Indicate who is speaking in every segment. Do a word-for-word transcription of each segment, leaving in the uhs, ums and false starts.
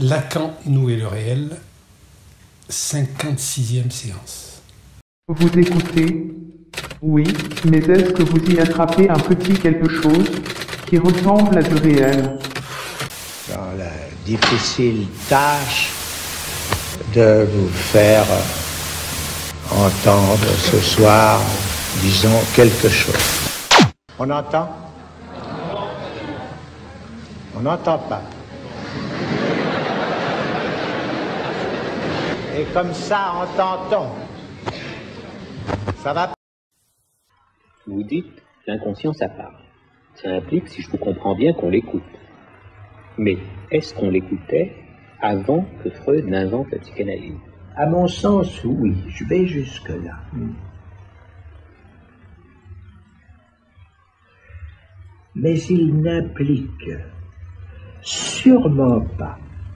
Speaker 1: Lacan, nous et le réel, cinquante-sixième séance.
Speaker 2: Vous écoutez? Oui, mais est-ce que vous y attrapez un petit quelque chose qui ressemble à du réel?
Speaker 3: Dans la difficile tâche de vous faire entendre ce soir, disons, quelque chose. On entend? On n'entend pas. Et comme ça, entend-on. Ça va?
Speaker 4: Vous dites, l'inconscient, ça parle. Ça implique, si je vous comprends bien, qu'on l'écoute. Mais est-ce qu'on l'écoutait avant que Freud n'invente la psychanalyse?
Speaker 3: À mon sens, oui. Je vais jusque-là. Mais il n'implique sûrement pas,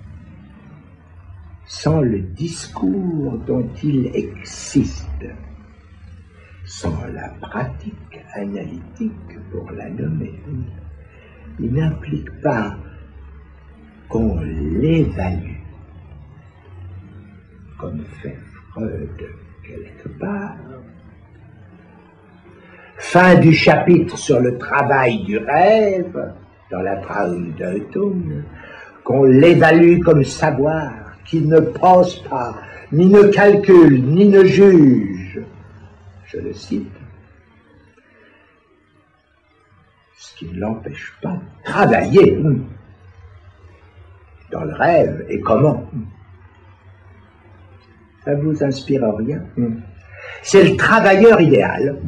Speaker 3: sans le discours dont il existe, sans la pratique analytique pour la nommer, il n'implique pas qu'on l'évalue, comme fait Freud quelque part. Fin du chapitre sur le travail du rêve, dans la Traumdeutung, qu'on l'évalue comme savoir, qu'il ne pense pas, ni ne calcule, ni ne juge. Je le cite. Ce qui ne l'empêche pas de travailler dans le rêve. Et comment? Ça ne vous inspire rien? C'est le travailleur idéal.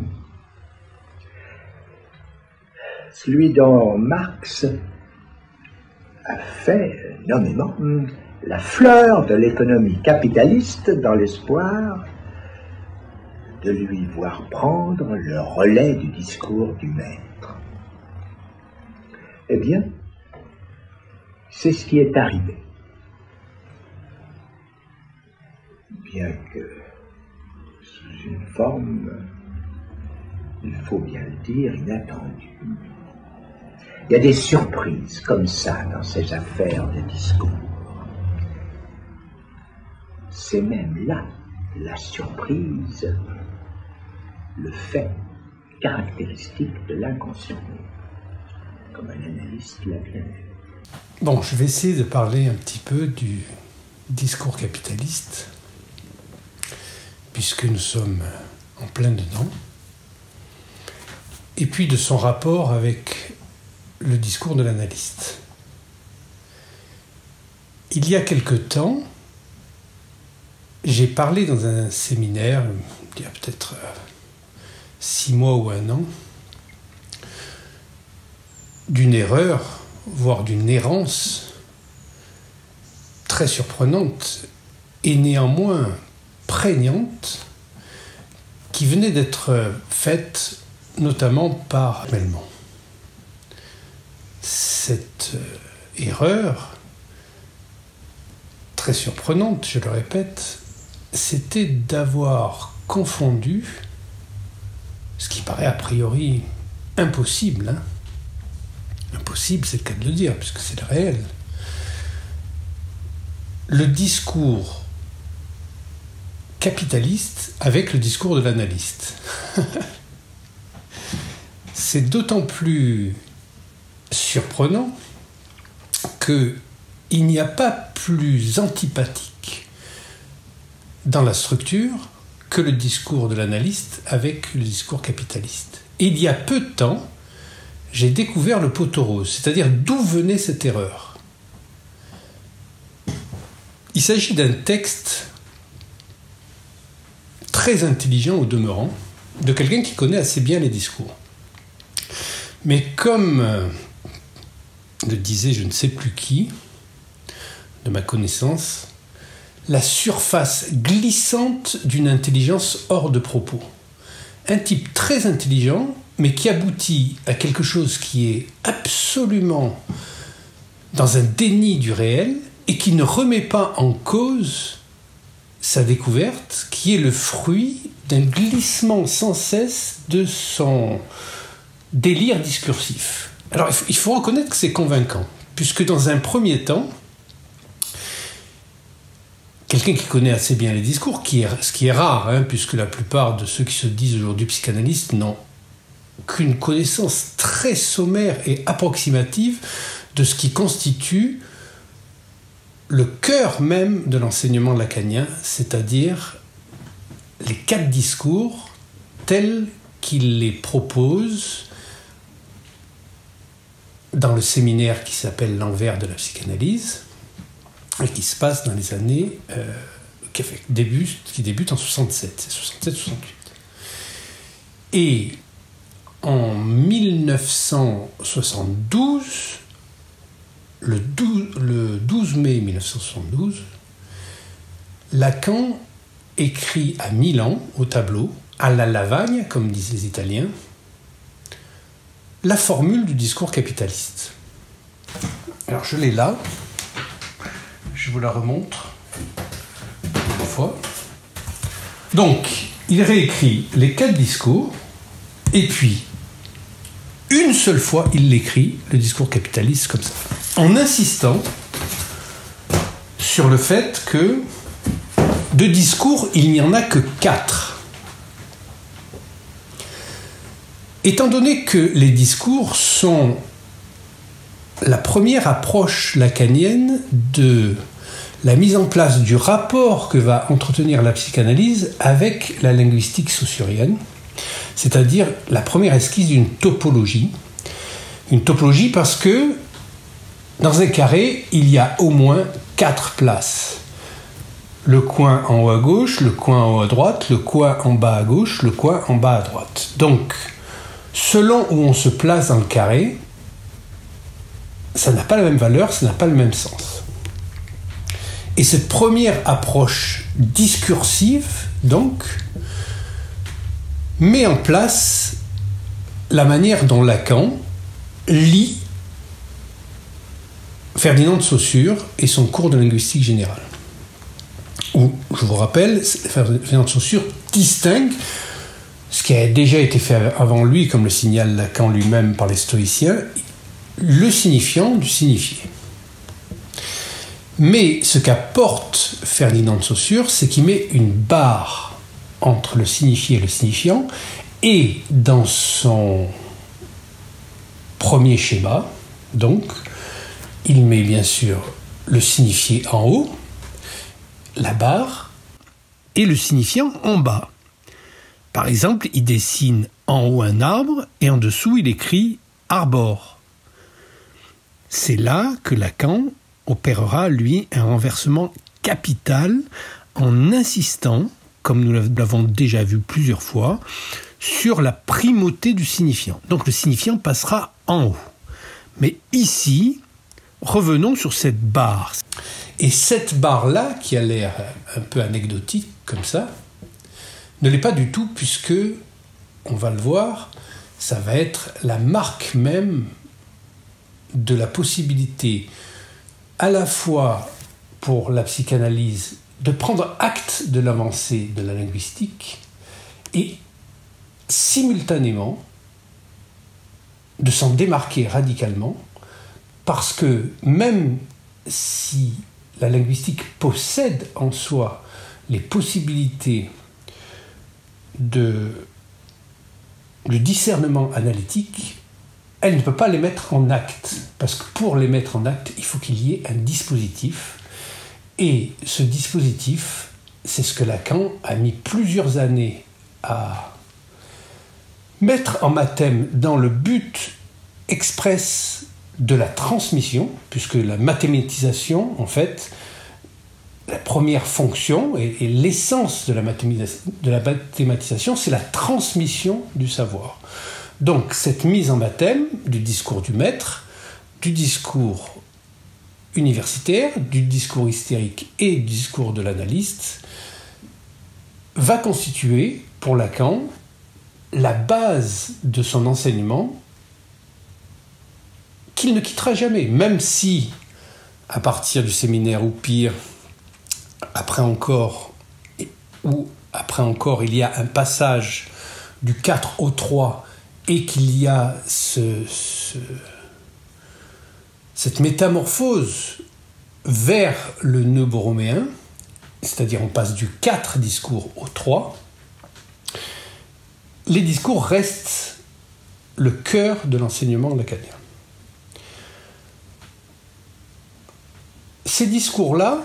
Speaker 3: Celui dont Marx a fait nommément la fleur de l'économie capitaliste dans l'espoir de lui voir prendre le relais du discours du maître. Eh bien, c'est ce qui est arrivé. Bien que sous une forme, il faut bien le dire, inattendue. Il y a des surprises comme ça dans ces affaires de discours. C'est même là la surprise, le fait caractéristique de l'inconscient, comme un analyste l'a bien vu.
Speaker 1: Bon, je vais essayer de parler un petit peu du discours capitaliste, puisque nous sommes en plein dedans, et puis de son rapport avec le discours de l'analyste. Il y a quelque temps, j'ai parlé dans un séminaire, il y a peut-être six mois ou un an, d'une erreur, voire d'une errance très surprenante et néanmoins prégnante qui venait d'être faite notamment par Melman. Cette erreur très surprenante, je le répète, c'était d'avoir confondu, ce qui paraît a priori impossible, hein. Impossible, c'est le cas de le dire, puisque c'est le réel, le discours capitaliste avec le discours de l'analyste. C'est d'autant plus surprenant qu'il n'y a pas plus antipathique dans la structure que le discours de l'analyste avec le discours capitaliste. Et il y a peu de temps, j'ai découvert le poteau rose, c'est-à-dire d'où venait cette erreur. Il s'agit d'un texte très intelligent au demeurant, de quelqu'un qui connaît assez bien les discours. Mais comme euh, le disait je ne sais plus qui, de ma connaissance, la surface glissante d'une intelligence hors de propos. Un type très intelligent, mais qui aboutit à quelque chose qui est absolument dans un déni du réel et qui ne remet pas en cause sa découverte, qui est le fruit d'un glissement sans cesse de son délire discursif. Alors, il faut reconnaître que c'est convaincant, puisque dans un premier temps, quelqu'un qui connaît assez bien les discours, qui est, ce qui est rare, hein, puisque la plupart de ceux qui se disent aujourd'hui psychanalystes n'ont qu'une connaissance très sommaire et approximative de ce qui constitue le cœur même de l'enseignement lacanien, c'est-à-dire les quatre discours tels qu'il les propose dans le séminaire qui s'appelle l'Envers de la psychanalyse et qui se passe dans les années euh, qui, fait, début, qui débute en soixante-sept, c'est soixante-sept soixante-huit. Et en mille neuf cent soixante-douze, le douze, le douze mai mille neuf cent soixante-douze, Lacan écrit à Milan, au tableau, à la Lavagne, comme disent les Italiens, la formule du discours capitaliste. Alors je l'ai là, je vous la remontre une fois. Donc, il réécrit les quatre discours, et puis, une seule fois, il l'écrit, le discours capitaliste, comme ça, en insistant sur le fait que de discours, il n'y en a que quatre. Étant donné que les discours sont la première approche lacanienne de la mise en place du rapport que va entretenir la psychanalyse avec la linguistique saussurienne, c'est-à-dire la première esquisse d'une topologie. Une topologie parce que dans un carré, il y a au moins quatre places. Le coin en haut à gauche, le coin en haut à droite, le coin en bas à gauche, le coin en bas à droite. Donc, selon où on se place dans le carré, ça n'a pas la même valeur, ça n'a pas le même sens. Et cette première approche discursive, donc, met en place la manière dont Lacan lit Ferdinand de Saussure et son cours de linguistique générale. Où, je vous rappelle, Ferdinand de Saussure distingue ce qui a déjà été fait avant lui, comme le signale Lacan lui-même par les stoïciens, le signifiant du signifié. Mais ce qu'apporte Ferdinand de Saussure, c'est qu'il met une barre entre le signifié et le signifiant, et dans son premier schéma, donc, il met bien sûr le signifié en haut, la barre, et le signifiant en bas. Par exemple, il dessine en haut un arbre, et en dessous, il écrit « arbore ». C'est là que Lacan opérera, lui, un renversement capital en insistant, comme nous l'avons déjà vu plusieurs fois, sur la primauté du signifiant. Donc le signifiant passera en haut. Mais ici, revenons sur cette barre. Et cette barre-là, qui a l'air un peu anecdotique, comme ça, ne l'est pas du tout, puisque, on va le voir, ça va être la marque même de la possibilité, à la fois pour la psychanalyse, de prendre acte de l'avancée de la linguistique et simultanément de s'en démarquer radicalement, parce que même si la linguistique possède en soi les possibilités de, de discernement analytique, elle ne peut pas les mettre en acte, parce que pour les mettre en acte, il faut qu'il y ait un dispositif. Et ce dispositif, c'est ce que Lacan a mis plusieurs années à mettre en mathème dans le but express de la transmission, puisque la mathématisation, en fait, la première fonction et, et l'essence de la, de la mathématisation, c'est la transmission du savoir. Donc, cette mise en mathème du discours du maître, du discours universitaire, du discours hystérique et du discours de l'analyste, va constituer, pour Lacan, la base de son enseignement qu'il ne quittera jamais, même si, à partir du séminaire ou pire, après encore, ou après encore, il y a un passage du quatre au trois et qu'il y a ce, ce, cette métamorphose vers le nœud borroméen, c'est-à-dire on passe du quatre discours au trois, les discours restent le cœur de l'enseignement lacanien. Ces discours-là,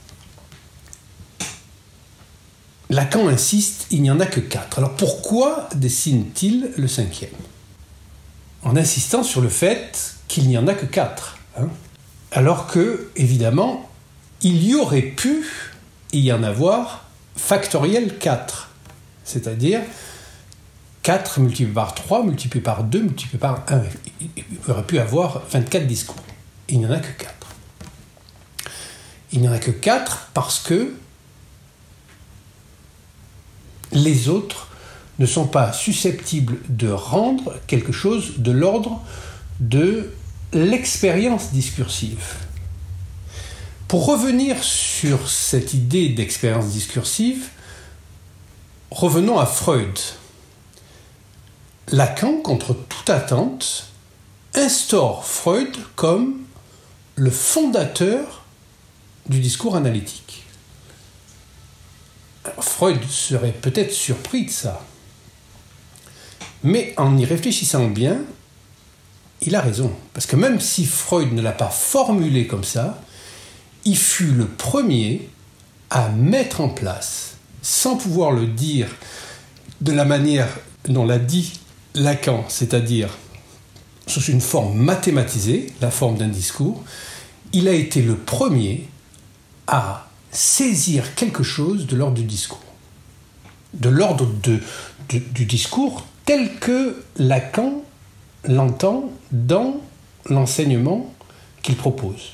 Speaker 1: Lacan insiste, il n'y en a que quatre. Alors pourquoi dessine-t-il le cinquième ? En insistant sur le fait qu'il n'y en a que quatre. Hein, alors que, évidemment, il y aurait pu y en avoir factoriel quatre. C'est-à-dire quatre multiplié par trois, multiplié par deux, multiplié par un. Il aurait pu avoir vingt-quatre discours. Il n'y en a que quatre. Il n'y en a que quatre parce que les autres ne sont pas susceptibles de rendre quelque chose de l'ordre de l'expérience discursive. Pour revenir sur cette idée d'expérience discursive, revenons à Freud. Lacan, contre toute attente, instaure Freud comme le fondateur du discours analytique. Alors, Freud serait peut-être surpris de ça. Mais en y réfléchissant bien, il a raison. Parce que même si Freud ne l'a pas formulé comme ça, il fut le premier à mettre en place, sans pouvoir le dire de la manière dont l'a dit Lacan, c'est-à-dire sous une forme mathématisée, la forme d'un discours, il a été le premier à saisir quelque chose de l'ordre du discours. De l'ordre de, de, du discours tel que Lacan l'entend dans l'enseignement qu'il propose.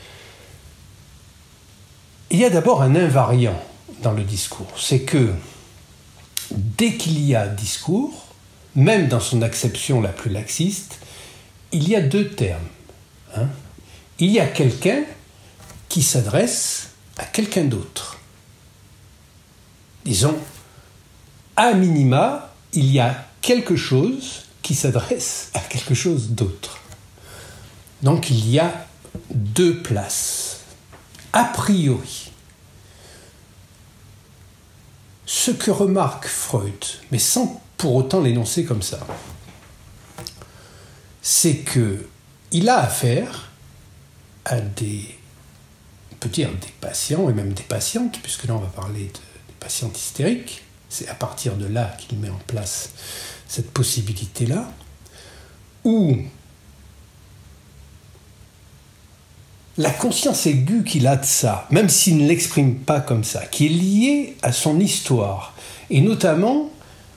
Speaker 1: Il y a d'abord un invariant dans le discours, c'est que dès qu'il y a discours, même dans son acception la plus laxiste, il y a deux termes. Hein. Il y a quelqu'un qui s'adresse à quelqu'un d'autre. Disons, à minima, il y a quelque chose qui s'adresse à quelque chose d'autre. Donc il y a deux places. A priori, ce que remarque Freud, mais sans pour autant l'énoncer comme ça, c'est qu'il a affaire à des, on peut dire des patients et même des patientes, puisque là on va parler de, des patientes hystériques, c'est à partir de là qu'il met en place cette possibilité-là, où la conscience aiguë qu'il a de ça, même s'il ne l'exprime pas comme ça, qui est liée à son histoire, et notamment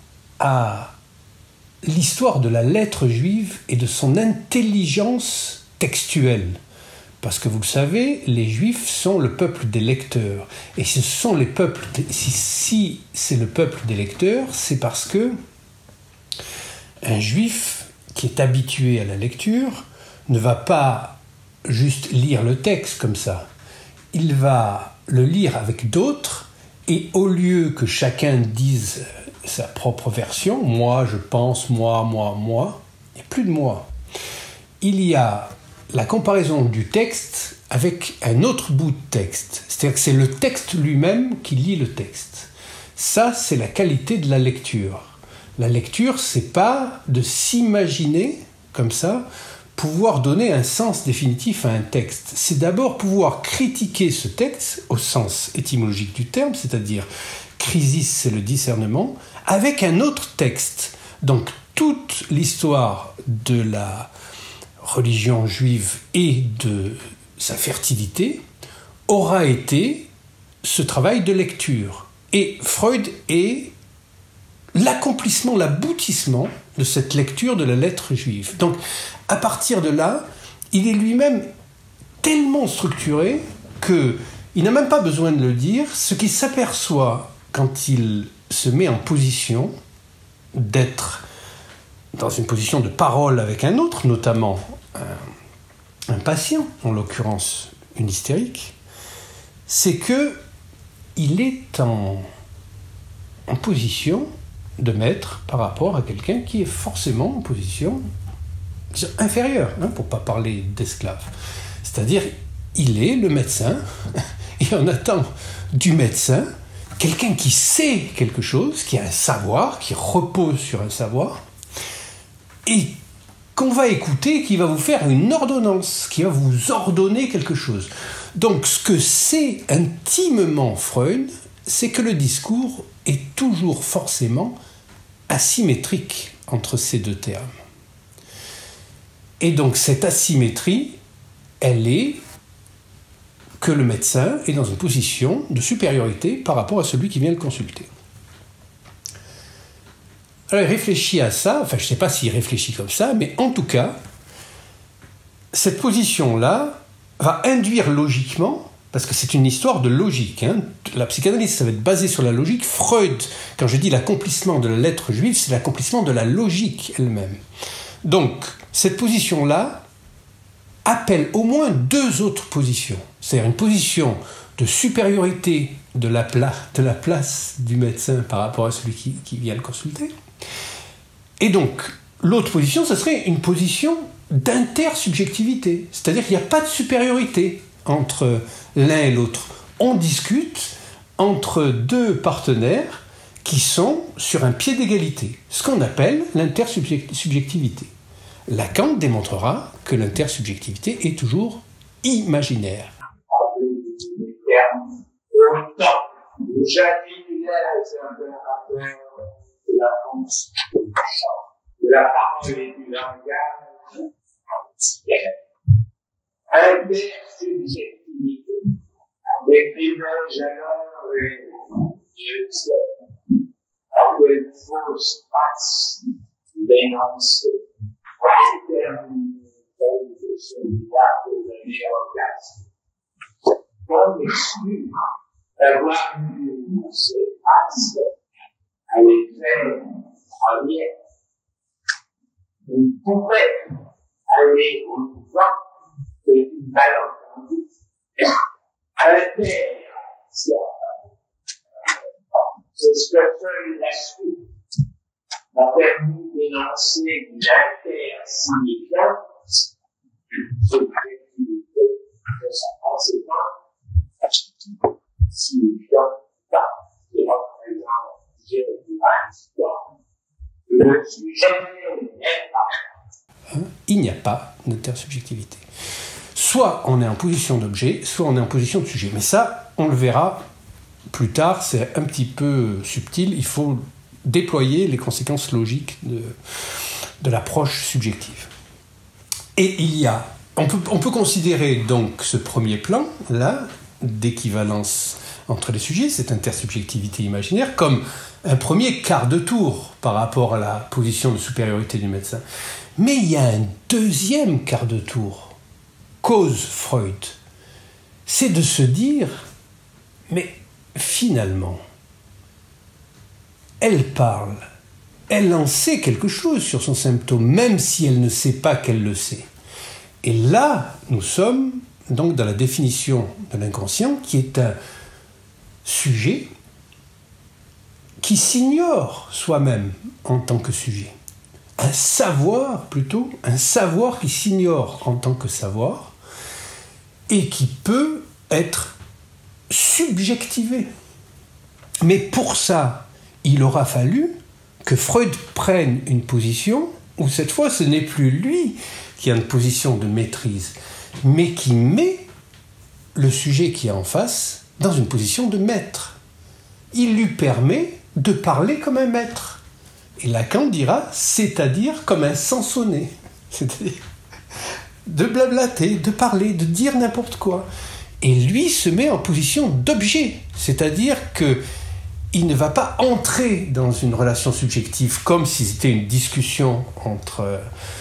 Speaker 1: à l'histoire de la lettre juive et de son intelligence textuelle. Parce que vous le savez, les Juifs sont le peuple des lecteurs. Et ce sont les peuples des, si, si c'est le peuple des lecteurs, c'est parce que un Juif qui est habitué à la lecture ne va pas juste lire le texte comme ça. Il va le lire avec d'autres, et au lieu que chacun dise sa propre version, moi je pense, moi, moi, moi, il n'y a plus de moi. Il y a la comparaison du texte avec un autre bout de texte. C'est-à-dire que c'est le texte lui-même qui lit le texte. Ça, c'est la qualité de la lecture. La lecture, c'est pas de s'imaginer comme ça pouvoir donner un sens définitif à un texte. C'est d'abord pouvoir critiquer ce texte au sens étymologique du terme, c'est-à-dire crisis, c'est le discernement, avec un autre texte. Donc toute l'histoire de la religion juive et de sa fertilité aura été ce travail de lecture. Et Freud est l'accomplissement, l'aboutissement de cette lecture de la lettre juive. Donc, à partir de là, il est lui-même tellement structuré qu'il n'a même pas besoin de le dire. Ce qu'il s'aperçoit quand il se met en position d'être dans une position de parole avec un autre, notamment un, un patient, en l'occurrence une hystérique, c'est qu'il est en, en position de maître par rapport à quelqu'un qui est forcément en position inférieure, hein, pour ne pas parler d'esclave. C'est-à-dire, il est le médecin et on attend du médecin quelqu'un qui sait quelque chose, qui a un savoir, qui repose sur un savoir, et qu'on va écouter, qui va vous faire une ordonnance, qui va vous ordonner quelque chose. Donc ce que sait intimement Freud, c'est que le discours est toujours forcément asymétrique entre ces deux termes. Et donc cette asymétrie, elle est que le médecin est dans une position de supériorité par rapport à celui qui vient le consulter. Alors il réfléchit à ça, enfin je ne sais pas s'il réfléchit comme ça, mais en tout cas, cette position-là va induire logiquement, parce que c'est une histoire de logique, hein, la psychanalyse ça va être basé sur la logique. Freud, quand je dis l'accomplissement de l'être juif, c'est l'accomplissement de la logique elle-même. Donc cette position-là appelle au moins deux autres positions. C'est-à-dire une position de supériorité de la, pla- de la place du médecin par rapport à celui qui, qui vient le consulter. Et donc, l'autre position, ce serait une position d'intersubjectivité. C'est-à-dire qu'il n'y a pas de supériorité entre l'un et l'autre. On discute entre deux partenaires qui sont sur un pied d'égalité. Ce qu'on appelle l'intersubjectivité. Lacan démontrera que l'intersubjectivité est toujours imaginaire.
Speaker 5: De la fonction, de la parole et du langage, intersubjectivité, décrivais-je alors et je sais, après une fausse passe d'énoncer, déterminer quelque celui-là de donner orgasme. Comme exclu d'avoir eu ces passes avec faire première, on pourrait aller au-devant d'une malentendu inter. C'est ce que seule la suite m'a permis d'énoncer une inter-signifiance, subjectivité de sa conséquence, signifiant pas qui représente le sujet n'est pas.
Speaker 1: Il n'y a pas d'intersubjectivité. Soit on est en position d'objet, soit on est en position de sujet. Mais ça, on le verra plus tard, c'est un petit peu subtil. Il faut déployer les conséquences logiques de, de l'approche subjective. Et il y a, on peut, on peut considérer donc ce premier plan, là, d'équivalence entre les sujets, cette intersubjectivité imaginaire, comme un premier quart de tour par rapport à la position de supériorité du médecin. Mais il y a un deuxième quart de tour, cause Freud. C'est de se dire, mais finalement, elle parle, elle en sait quelque chose sur son symptôme, même si elle ne sait pas qu'elle le sait. Et là, nous sommes donc dans la définition de l'inconscient, qui est un sujet qui s'ignore soi-même en tant que sujet. Un savoir, plutôt, un savoir qui s'ignore en tant que savoir et qui peut être subjectivé. Mais pour ça, il aura fallu que Freud prenne une position où cette fois, ce n'est plus lui qui a une position de maîtrise, mais qui met le sujet qui est en face dans une position de maître. Il lui permet de parler comme un maître. Et Lacan dira, c'est-à-dire comme un sansonnet. C'est-à-dire de blablater, de parler, de dire n'importe quoi. Et lui se met en position d'objet. C'est-à-dire qu'il ne va pas entrer dans une relation subjective comme si c'était une discussion entre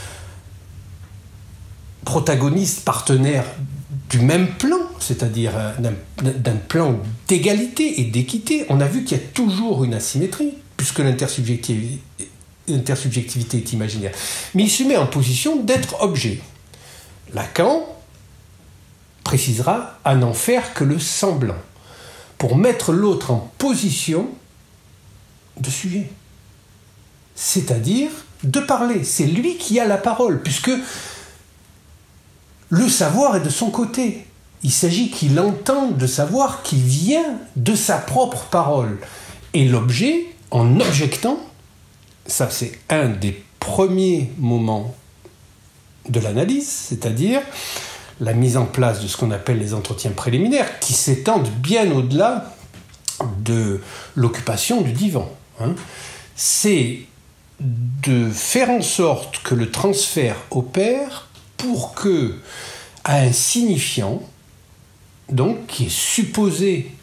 Speaker 1: protagonistes, partenaires du même plan, c'est-à-dire d'un, d'un plan d'égalité et d'équité. On a vu qu'il y a toujours une asymétrie, puisque l'intersubjectivité, l'intersubjectivité est imaginaire. Mais il se met en position d'être objet. Lacan précisera à n'en faire que le semblant, pour mettre l'autre en position de sujet. C'est-à-dire de parler. C'est lui qui a la parole, puisque le savoir est de son côté. Il s'agit qu'il entende le savoir qui vient de sa propre parole. Et l'objet, en objectant, ça c'est un des premiers moments de l'analyse, c'est-à-dire la mise en place de ce qu'on appelle les entretiens préliminaires, qui s'étendent bien au-delà de l'occupation du divan. Hein. C'est de faire en sorte que le transfert opère pour que, à un signifiant, donc qui est supposé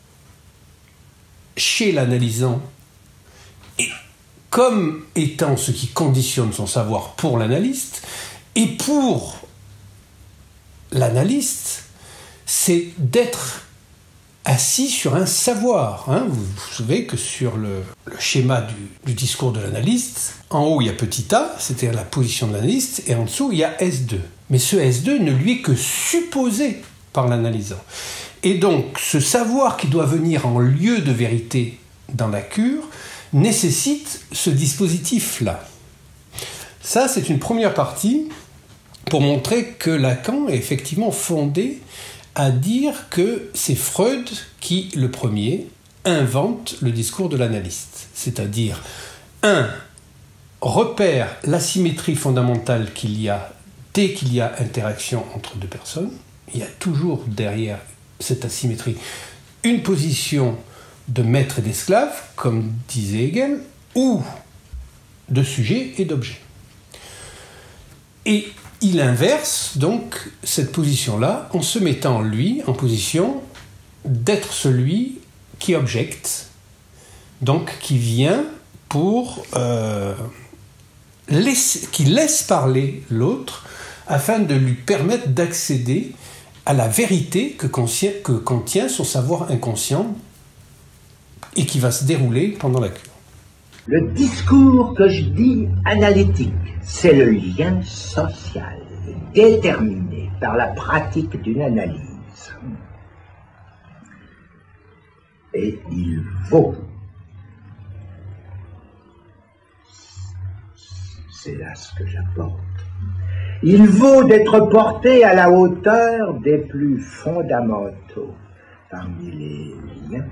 Speaker 1: chez l'analysant, et comme étant ce qui conditionne son savoir pour l'analyste, et pour l'analyste, c'est d'être assis sur un savoir. Hein. Vous vous souvenez que sur le, le schéma du, du discours de l'analyste, en haut il y a petit a, c'est-à-dire la position de l'analyste, et en dessous il y a S deux. Mais ce S deux ne lui est que supposé par l'analysant. Et donc, ce savoir qui doit venir en lieu de vérité dans la cure nécessite ce dispositif-là. Ça, c'est une première partie pour montrer que Lacan est effectivement fondé à dire que c'est Freud qui, le premier, invente le discours de l'analyste. C'est-à-dire, un, repère l'asymétrie fondamentale qu'il y a dès qu'il y a interaction entre deux personnes. Il y a toujours derrière cette asymétrie une position de maître et d'esclave, comme disait Hegel, ou de sujet et d'objet. Et il inverse donc cette position-là en se mettant, lui, en position d'être celui qui objecte, donc qui vient pour... Euh, laisse, qui laisse parler l'autre afin de lui permettre d'accéder à la vérité que, conscient, que contient son savoir inconscient et qui va se dérouler pendant la cure.
Speaker 3: Le discours que je dis analytique, c'est le lien social déterminé par la pratique d'une analyse. Et il vaut, c'est là ce que j'apporte, il vaut d'être porté à la hauteur des plus fondamentaux parmi les liens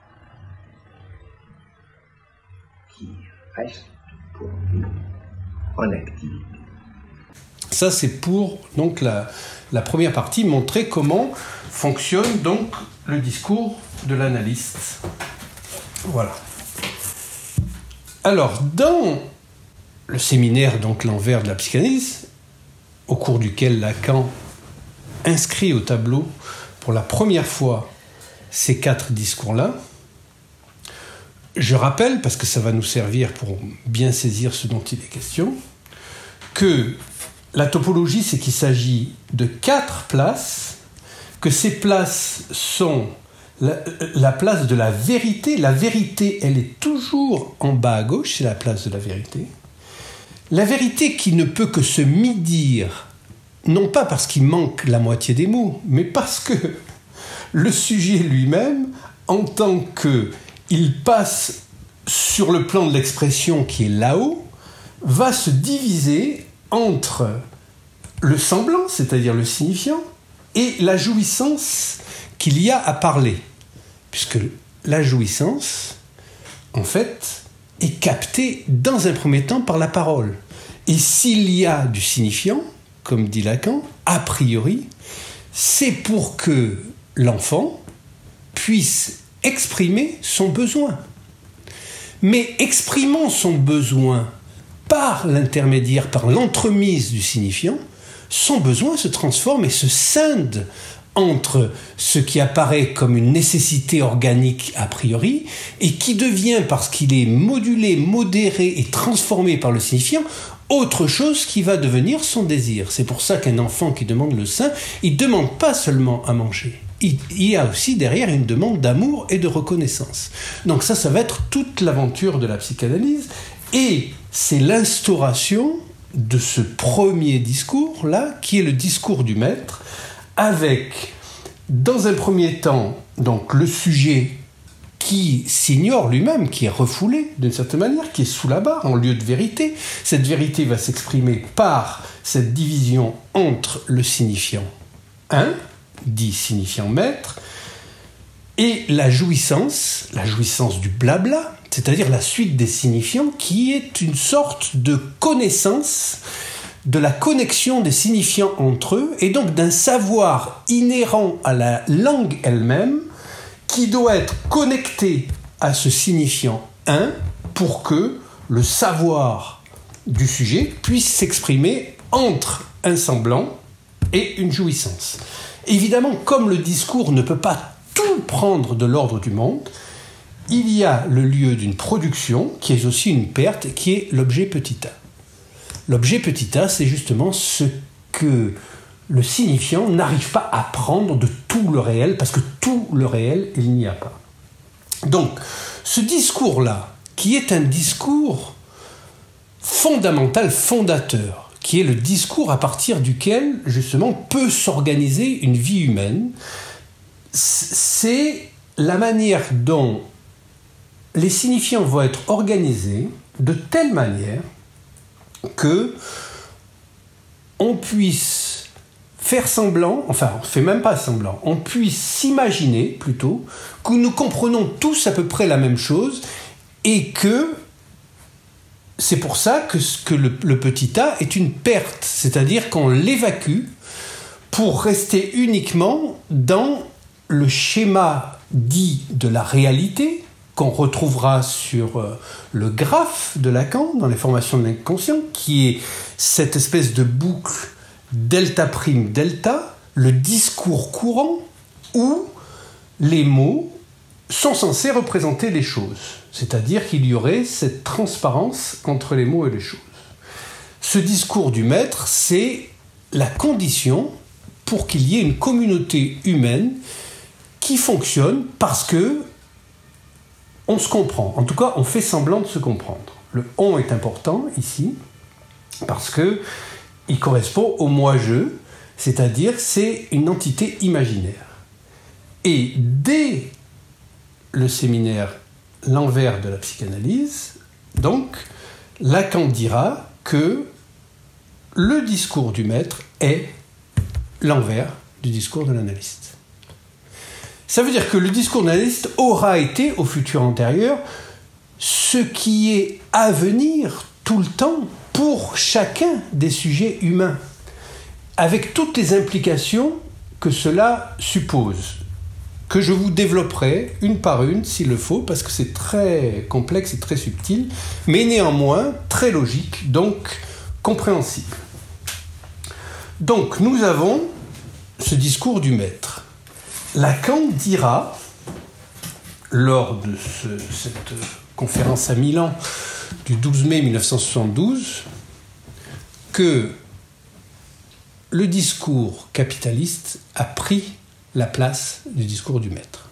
Speaker 3: qui restent pour nous en activité.
Speaker 1: Ça, c'est pour donc la, la première partie, montrer comment fonctionne donc le discours de l'analyste. Voilà. Alors, dans le séminaire, donc l'envers de la psychanalyse, au cours duquel Lacan inscrit au tableau pour la première fois ces quatre discours-là, je rappelle, parce que ça va nous servir pour bien saisir ce dont il est question, que la topologie, c'est qu'il s'agit de quatre places, que ces places sont la, la place de la vérité. La vérité, elle est toujours en bas à gauche, c'est la place de la vérité. La vérité qui ne peut que se mi-dire, non pas parce qu'il manque la moitié des mots, mais parce que le sujet lui-même, en tant qu'il passe sur le plan de l'expression qui est là-haut, va se diviser entre le semblant, c'est-à-dire le signifiant, et la jouissance qu'il y a à parler. Puisque la jouissance, en fait, est captée dans un premier temps par la parole. Et s'il y a du signifiant, comme dit Lacan, a priori, c'est pour que l'enfant puisse exprimer son besoin. Mais exprimant son besoin par l'intermédiaire, par l'entremise du signifiant, son besoin se transforme et se scinde entre ce qui apparaît comme une nécessité organique a priori et qui devient, parce qu'il est modulé, modéré et transformé par le signifiant, autre chose qui va devenir son désir. C'est pour ça qu'un enfant qui demande le sein, il ne demande pas seulement à manger. Il y a aussi derrière une demande d'amour et de reconnaissance. Donc ça, ça va être toute l'aventure de la psychanalyse. Et c'est l'instauration de ce premier discours-là, qui est le discours du maître, avec, dans un premier temps, donc le sujet qui s'ignore lui-même, qui est refoulé d'une certaine manière, qui est sous la barre, en lieu de vérité. Cette vérité va s'exprimer par cette division entre le signifiant un dit signifiant maître, et la jouissance, la jouissance du blabla, c'est-à-dire la suite des signifiants, qui est une sorte de connaissance de la connexion des signifiants entre eux, et donc d'un savoir inhérent à la langue elle-même, qui doit être connecté à ce signifiant un pour que le savoir du sujet puisse s'exprimer entre un semblant et une jouissance. Évidemment, comme le discours ne peut pas tout prendre de l'ordre du monde, il y a le lieu d'une production qui est aussi une perte, qui est l'objet petit a. L'objet petit a, c'est justement ce que le signifiant n'arrive pas à prendre de tout le réel, parce que tout le réel, il n'y a pas. Donc, ce discours-là, qui est un discours fondamental, fondateur, qui est le discours à partir duquel, justement, peut s'organiser une vie humaine, c'est la manière dont les signifiants vont être organisés de telle manière que on puisse faire semblant, enfin on ne fait même pas semblant, on puisse s'imaginer plutôt que nous comprenons tous à peu près la même chose et que c'est pour ça que, que le, le petit a est une perte, c'est-à-dire qu'on l'évacue pour rester uniquement dans le schéma dit de la réalité qu'on retrouvera sur le graphe de Lacan dans les formations de l'inconscient, qui est cette espèce de boucle delta prime delta, le discours courant où les mots sont censés représenter les choses, c'est-à-dire qu'il y aurait cette transparence entre les mots et les choses. Ce discours du maître, c'est la condition pour qu'il y ait une communauté humaine qui fonctionne parce que on se comprend. En tout cas, on fait semblant de se comprendre. Le « on » est important ici parce que il correspond au moi-je, c'est-à-dire c'est une entité imaginaire. Et dès le séminaire L'envers de la psychanalyse, donc, Lacan dira que le discours du maître est l'envers du discours de l'analyste. Ça veut dire que le discours de l'analyste aura été, au futur antérieur, ce qui est à venir tout le temps pour chacun des sujets humains, avec toutes les implications que cela suppose, que je vous développerai une par une s'il le faut, parce que c'est très complexe et très subtil, mais néanmoins très logique, donc compréhensible. Donc nous avons ce discours du maître. Lacan dira, lors de ce, cette conférence à Milan du douze mai mille neuf cent soixante-douze, que le discours capitaliste a pris la place du discours du maître.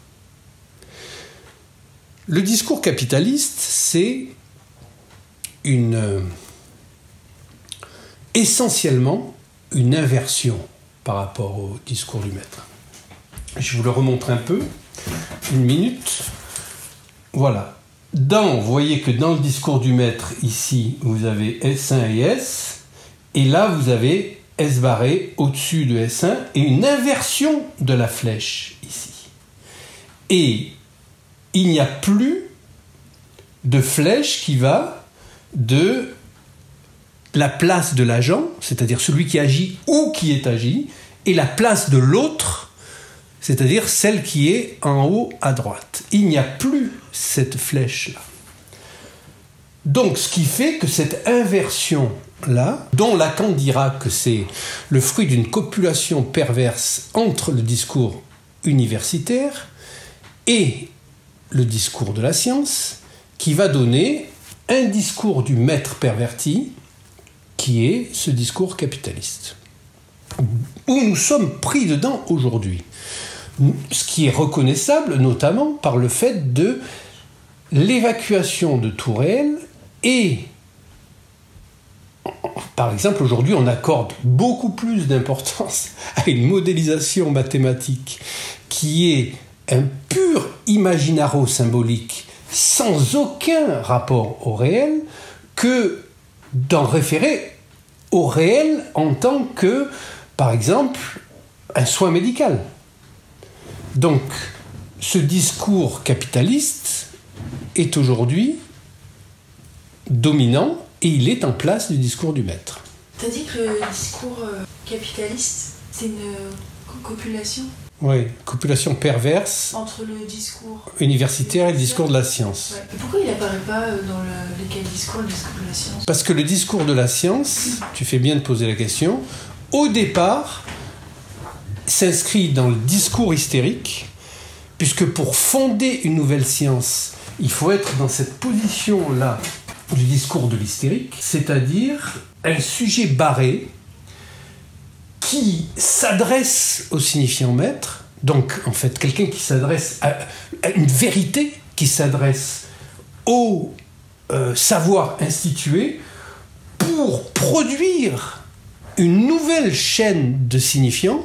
Speaker 1: Le discours capitaliste, c'est une, euh, essentiellement une inversion par rapport au discours du maître. Je vous le remontre un peu, une minute. Voilà. Dans, vous voyez que dans le discours du maître, ici, vous avez S un et S, et là, vous avez S barré au-dessus de S un, et une inversion de la flèche, ici. Et il n'y a plus de flèche qui va de la place de l'agent, c'est-à-dire celui qui agit ou qui est agi, et la place de l'autre, c'est-à-dire celle qui est en haut à droite. Il n'y a plus cette flèche-là. Donc, ce qui fait que cette inversion-là, dont Lacan dira que c'est le fruit d'une copulation perverse entre le discours universitaire et le discours de la science, qui va donner un discours du maître perverti, qui est ce discours capitaliste, où nous sommes pris dedans aujourd'hui. Ce qui est reconnaissable notamment par le fait de l'évacuation de tout réel et, par exemple, aujourd'hui, on accorde beaucoup plus d'importance à une modélisation mathématique qui est un pur imaginaro-symbolique sans aucun rapport au réel que d'en référer au réel en tant que, par exemple, un soin médical. Donc, ce discours capitaliste est aujourd'hui dominant et il est en place du discours du maître.
Speaker 6: Tu as dit que le discours euh, capitaliste, c'est une euh, copulation?
Speaker 1: Oui, copulation perverse
Speaker 6: entre le discours
Speaker 1: universitaire et le discours de la science.
Speaker 6: Ouais. Et pourquoi il n'apparaît pas dans le, lesquels discours, le discours de la science?
Speaker 1: Parce que le discours de la science, tu fais bien de poser la question, au départ, s'inscrit dans le discours hystérique, puisque pour fonder une nouvelle science, il faut être dans cette position-là du discours de l'hystérique, c'est-à-dire un sujet barré qui s'adresse au signifiant maître, donc en fait quelqu'un qui s'adresse à, à une vérité, qui s'adresse au euh, savoir institué pour produire une nouvelle chaîne de signifiants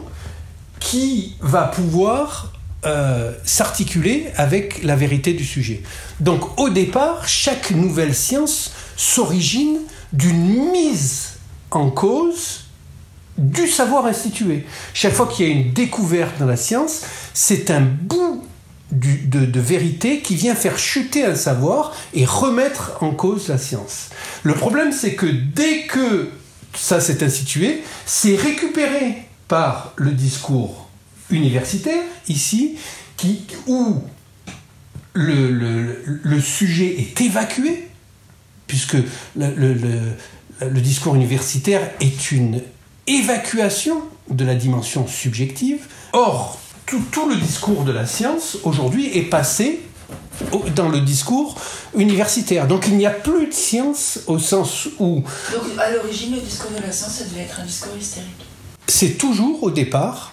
Speaker 1: qui va pouvoir euh, s'articuler avec la vérité du sujet. Donc au départ, chaque nouvelle science s'origine d'une mise en cause du savoir institué. Chaque fois qu'il y a une découverte dans la science, c'est un bout du, de, de vérité qui vient faire chuter un savoir et remettre en cause la science. Le problème, c'est que dès que ça s'est institué, c'est récupéré par le discours universitaire, ici, qui, où le, le, le sujet est évacué, puisque le, le, le, le discours universitaire est une évacuation de la dimension subjective. Or, tout, tout le discours de la science, aujourd'hui, est passé au, dans le discours universitaire. Donc, il n'y a plus de science au sens où...
Speaker 6: Donc, à l'origine, le discours de la science, ça devait être un discours hystérique.
Speaker 1: C'est toujours, au départ,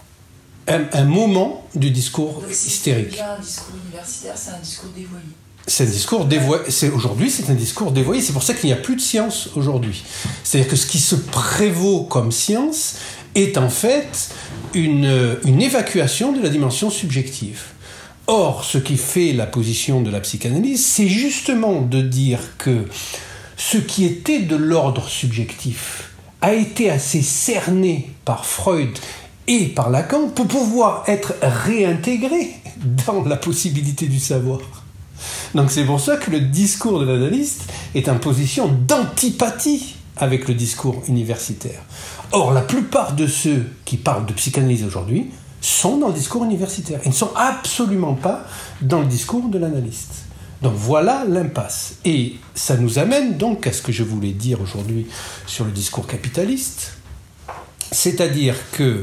Speaker 1: un, un moment du discours
Speaker 6: Donc, si
Speaker 1: hystérique.
Speaker 6: c'est un discours universitaire, c'est un discours dévoyé.
Speaker 1: C'est un discours dévoyé. C'est, aujourd'hui, c'est un discours dévoyé. C'est pour ça qu'il n'y a plus de science aujourd'hui. C'est-à-dire que ce qui se prévaut comme science est en fait une, une évacuation de la dimension subjective. Or, ce qui fait la position de la psychanalyse, c'est justement de dire que ce qui était de l'ordre subjectif a été assez cerné par Freud et par Lacan pour pouvoir être réintégré dans la possibilité du savoir. Donc c'est pour ça que le discours de l'analyste est en position d'antipathie avec le discours universitaire. Or, la plupart de ceux qui parlent de psychanalyse aujourd'hui sont dans le discours universitaire. Ils ne sont absolument pas dans le discours de l'analyste. Donc voilà l'impasse. Et ça nous amène donc à ce que je voulais dire aujourd'hui sur le discours capitaliste. C'est-à-dire que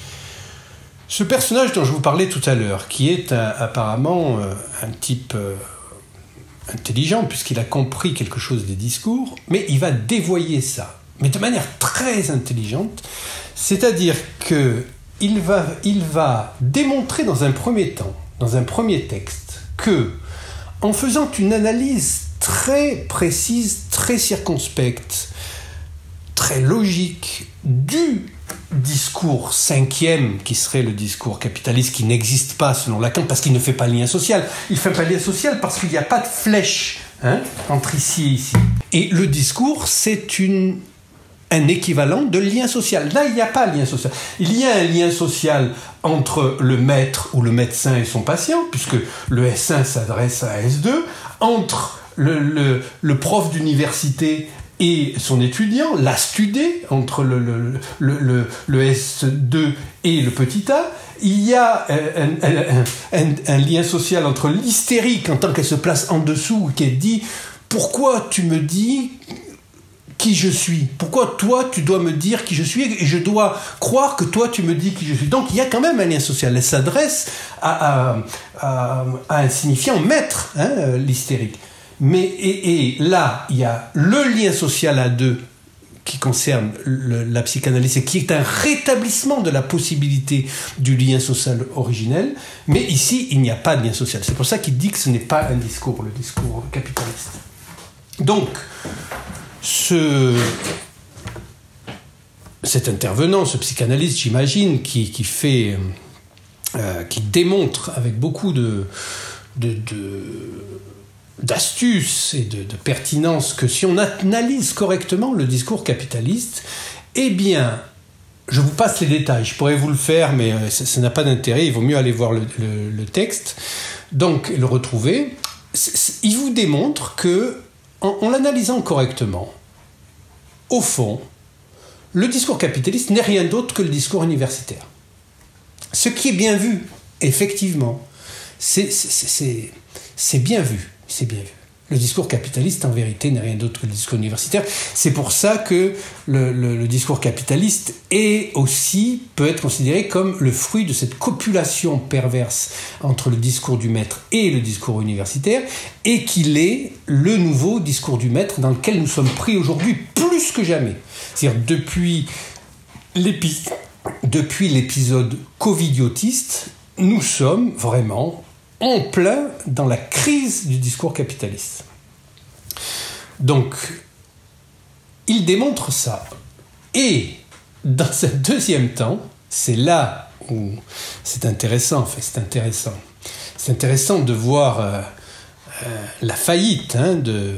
Speaker 1: ce personnage dont je vous parlais tout à l'heure, qui est un, apparemment euh, un type euh, intelligent, puisqu'il a compris quelque chose des discours, mais il va dévoyer ça, mais de manière très intelligente, c'est-à-dire qu'il va, il va démontrer dans un premier temps, dans un premier texte, que, en faisant une analyse très précise, très circonspecte, très logique du discours cinquième, qui serait le discours capitaliste, qui n'existe pas selon Lacan, parce qu'il ne fait pas le lien social. Il ne fait pas le lien social parce qu'il n'y a pas de flèche hein, entre ici et ici. Et le discours, c'est une, un équivalent de lien social. Là, il n'y a pas de lien social. Il y a un lien social entre le maître ou le médecin et son patient, puisque le S un s'adresse à S deux, entre le, le, le prof d'université et son étudiant, l'astudé, entre le, le, le, le, le S deux et le petit a, il y a un, un, un, un lien social entre l'hystérique en tant qu'elle se place en dessous, qui dit « Pourquoi tu me dis qui je suis ? Pourquoi toi tu dois me dire qui je suis et je dois croire que toi tu me dis qui je suis ?» Donc il y a quand même un lien social. Elle s'adresse à, à, à, à un signifiant maître, hein, l'hystérique. Mais et, et là, il y a le lien social à deux qui concerne le, la psychanalyse et qui est un rétablissement de la possibilité du lien social originel. Mais ici, il n'y a pas de lien social. C'est pour ça qu'il dit que ce n'est pas un discours, le discours capitaliste. Donc, ce, cet intervenant, ce psychanalyste, j'imagine, qui, qui fait, euh, qui démontre avec beaucoup de, de, de d'astuce et de, de pertinence que si on analyse correctement le discours capitaliste, eh bien, je vous passe les détails. Je pourrais vous le faire, mais euh, ça, ça n'a pas d'intérêt. Il vaut mieux aller voir le, le, le texte. Donc, le retrouver. C'est, c'est, il vous démontre que, en, en l'analysant correctement, au fond, le discours capitaliste n'est rien d'autre que le discours universitaire. Ce qui est bien vu, effectivement, c'est, c'est, c'est, c'est bien vu, c'est bien vu. Le discours capitaliste, en vérité, n'est rien d'autre que le discours universitaire. C'est pour ça que le, le, le discours capitaliste est aussi, peut être considéré comme le fruit de cette copulation perverse entre le discours du maître et le discours universitaire, et qu'il est le nouveau discours du maître dans lequel nous sommes pris aujourd'hui plus que jamais. C'est-à-dire depuis, l'épi- depuis l'épisode covidiotiste, nous sommes vraiment en plein dans la crise du discours capitaliste. Donc, il démontre ça. Et dans un deuxième temps, c'est là où c'est intéressant, en fait, c'est intéressant. C'est intéressant de voir euh, euh, la faillite hein, de,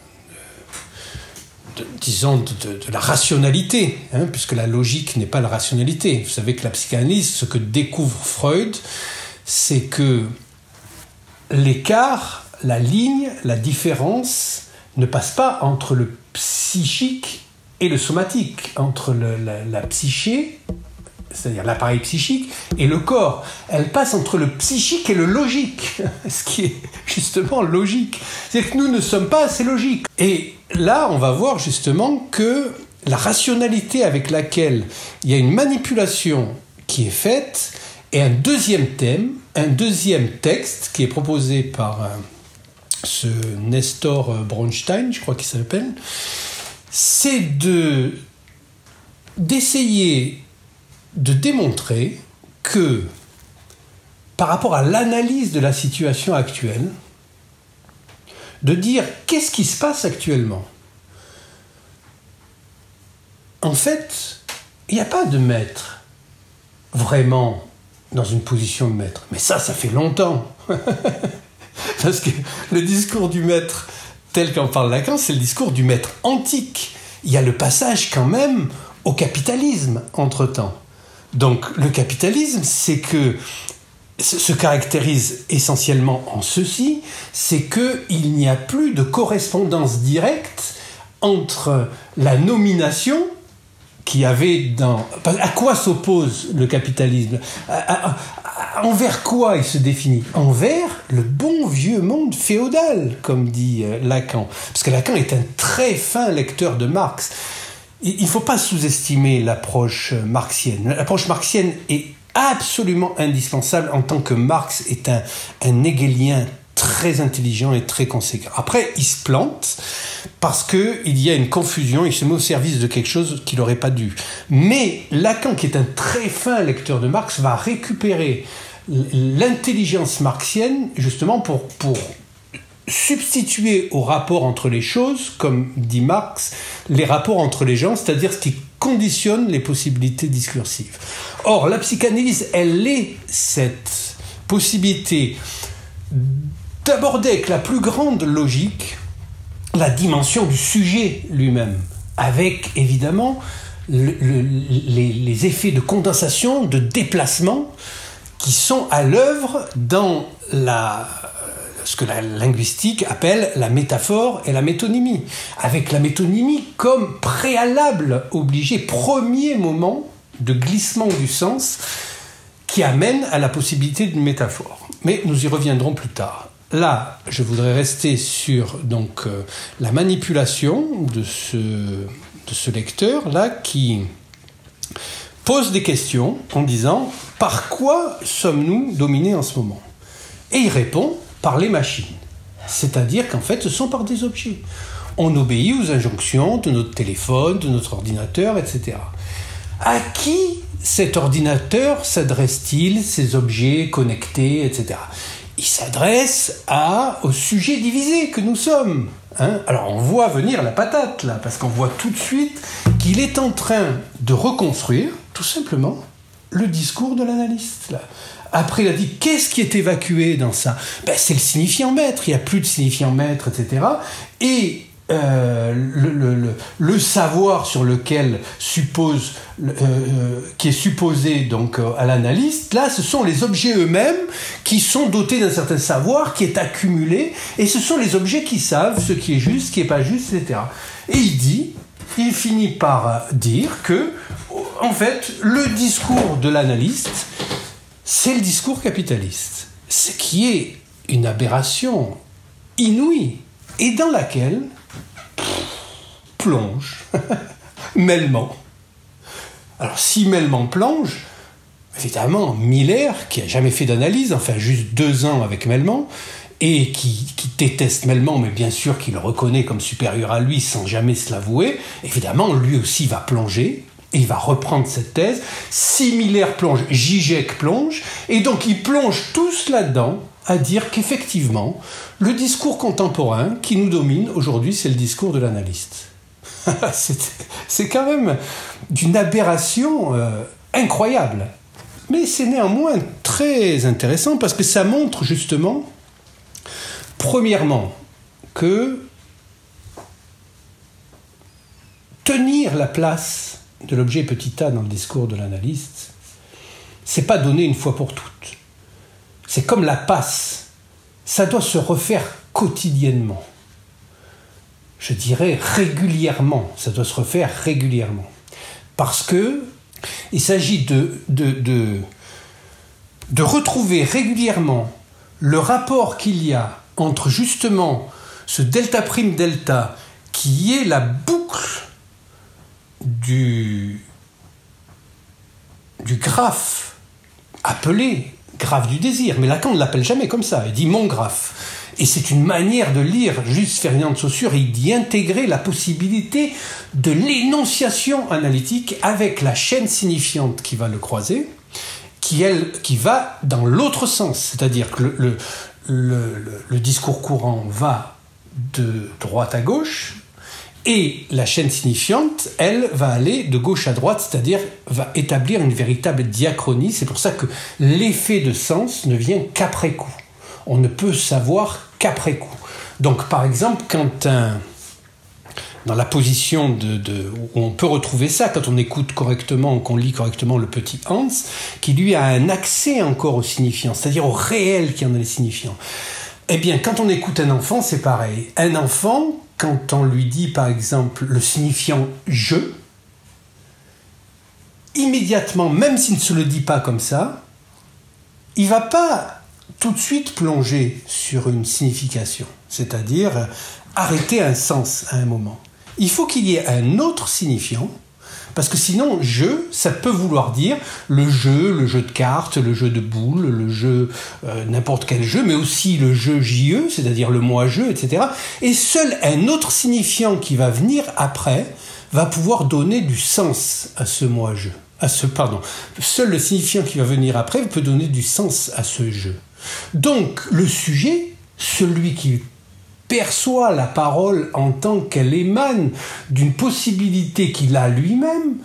Speaker 1: de, disons, de, de, de la rationalité, hein, puisque la logique n'est pas la rationalité. Vous savez que la psychanalyse, ce que découvre Freud, c'est que l'écart, la ligne, la différence ne passe pas entre le psychique et le somatique, entre le, la, la psyché, c'est-à-dire l'appareil psychique, et le corps. Elle passe entre le psychique et le logique, ce qui est justement logique. C'est-à-dire que nous ne sommes pas assez logiques. Et là, on va voir justement que la rationalité avec laquelle il y a une manipulation qui est faite est un deuxième thème, un deuxième texte qui est proposé par euh, ce Nestor Bronstein, je crois qu'il s'appelle, c'est de, d'essayer de démontrer que par rapport à l'analyse de la situation actuelle, de dire qu'est-ce qui se passe actuellement. En fait, il n'y a pas de maître vraiment dans une position de maître. Mais ça, ça fait longtemps. Parce que le discours du maître, tel qu'en parle Lacan, c'est le discours du maître antique. Il y a le passage quand même au capitalisme entre-temps. Donc le capitalisme, c'est que se caractérise essentiellement en ceci, c'est qu'il n'y a plus de correspondance directe entre la nomination qui avait dans... À quoi s'oppose le capitalisme ? à, à, à, Envers quoi il se définit ? Envers le bon vieux monde féodal, comme dit Lacan. Parce que Lacan est un très fin lecteur de Marx. Il ne faut pas sous-estimer l'approche marxienne. L'approche marxienne est absolument indispensable en tant que Marx est un, un hegelien très intelligent et très conséquent. Après, il se plante parce qu'il y a une confusion, il se met au service de quelque chose qu'il n'aurait pas dû. Mais Lacan, qui est un très fin lecteur de Marx, va récupérer l'intelligence marxienne justement pour, pour substituer au rapport entre les choses, comme dit Marx, les rapports entre les gens, c'est-à-dire ce qui conditionne les possibilités discursives. Or, la psychanalyse, elle est cette possibilité d'aborder avec la plus grande logique la dimension du sujet lui-même, avec évidemment le, le, les, les effets de condensation, de déplacement qui sont à l'œuvre dans la, ce que la linguistique appelle la métaphore et la métonymie, avec la métonymie comme préalable obligé, premier moment de glissement du sens qui amène à la possibilité d'une métaphore. Mais nous y reviendrons plus tard. Là, je voudrais rester sur donc, euh, la manipulation de ce, de ce lecteur-là qui pose des questions en disant « Par quoi sommes-nous dominés en ce moment ?» Et il répond « Par les machines ». C'est-à-dire qu'en fait, ce sont par des objets. On obéit aux injonctions de notre téléphone, de notre ordinateur, et cetera. À qui cet ordinateur s'adresse-t-il, ces objets connectés, et cetera. Il s'adresse à, au sujet divisé que nous sommes. Hein. Alors on voit venir la patate là, parce qu'on voit tout de suite qu'il est en train de reconstruire, tout simplement, le discours de l'analyste. Là. Après, il a dit, qu'est-ce qui est évacué dans ça ? Ben, c'est le signifiant maître, il n'y a plus de signifiant maître, et cetera. Et euh, le, le, le, le savoir sur lequel suppose, euh, qui est supposé donc euh, à l'analyste, là, ce sont les objets eux-mêmes qui sont dotés d'un certain savoir qui est accumulé, et ce sont les objets qui savent ce qui est juste, ce qui n'est pas juste, et cetera. Et il dit, il finit par dire que, en fait, le discours de l'analyste, c'est le discours capitaliste, ce qui est une aberration inouïe, et dans laquelle plonge Melman. Alors si Melman plonge, évidemment, Miller, qui n'a jamais fait d'analyse, enfin juste deux ans avec Melman, et qui, qui déteste Melman, mais bien sûr qu'il le reconnaît comme supérieur à lui sans jamais se l'avouer, évidemment, lui aussi va plonger, et il va reprendre cette thèse. Si Miller plonge, Zizek plonge, et donc ils plongent tous là-dedans, à dire qu'effectivement, le discours contemporain qui nous domine aujourd'hui, c'est le discours de l'analyste. c'est, c'est quand même d'une aberration euh, incroyable. Mais c'est néanmoins très intéressant parce que ça montre justement, premièrement, que tenir la place de l'objet petit a dans le discours de l'analyste, c'est pas donné une fois pour toutes. C'est comme la passe, ça doit se refaire quotidiennement. Je dirais régulièrement, ça doit se refaire régulièrement. Parce que il s'agit de, de, de, de retrouver régulièrement le rapport qu'il y a entre justement ce delta prime delta qui est la boucle du, du graphe appelé graphe du désir, mais Lacan ne l'appelle jamais comme ça, il dit mon graphe. Et c'est une manière de lire juste Ferdinand de Saussure et d'y intégrer la possibilité de l'énonciation analytique avec la chaîne signifiante qui va le croiser, qui, elle, qui va dans l'autre sens, c'est-à-dire que le, le, le, le, le discours courant va de droite à gauche, et la chaîne signifiante, elle, va aller de gauche à droite, c'est-à-dire va établir une véritable diachronie. C'est pour ça que l'effet de sens ne vient qu'après coup. On ne peut savoir qu'après coup. Donc, par exemple, quand un, dans la position de, de, où on peut retrouver ça, quand on écoute correctement, qu'on lit correctement le petit Hans, qui lui a un accès encore au signifiant, c'est-à-dire au réel qui en est les signifiants. Eh bien, quand on écoute un enfant, c'est pareil. Un enfant, quand on lui dit, par exemple, le signifiant « je », immédiatement, même s'il ne se le dit pas comme ça, il ne va pas tout de suite plonger sur une signification, c'est-à-dire arrêter un sens à un moment. Il faut qu'il y ait un autre signifiant, parce que sinon, jeu, ça peut vouloir dire le jeu, le jeu de cartes, le jeu de boules, le jeu, euh, n'importe quel jeu, mais aussi le jeu J E, c'est-à-dire le moi-jeu, et cetera. Et seul un autre signifiant qui va venir après va pouvoir donner du sens à ce moi-jeu. À ce, pardon. Seul le signifiant qui va venir après peut donner du sens à ce jeu. Donc, le sujet, celui qui perçoit la parole en tant qu'elle émane d'une possibilité qu'il a lui-même,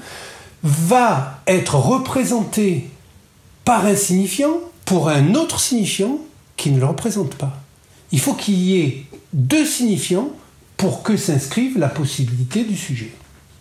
Speaker 1: va être représenté par un signifiant pour un autre signifiant qui ne le représente pas. Il faut qu'il y ait deux signifiants pour que s'inscrive la possibilité du sujet.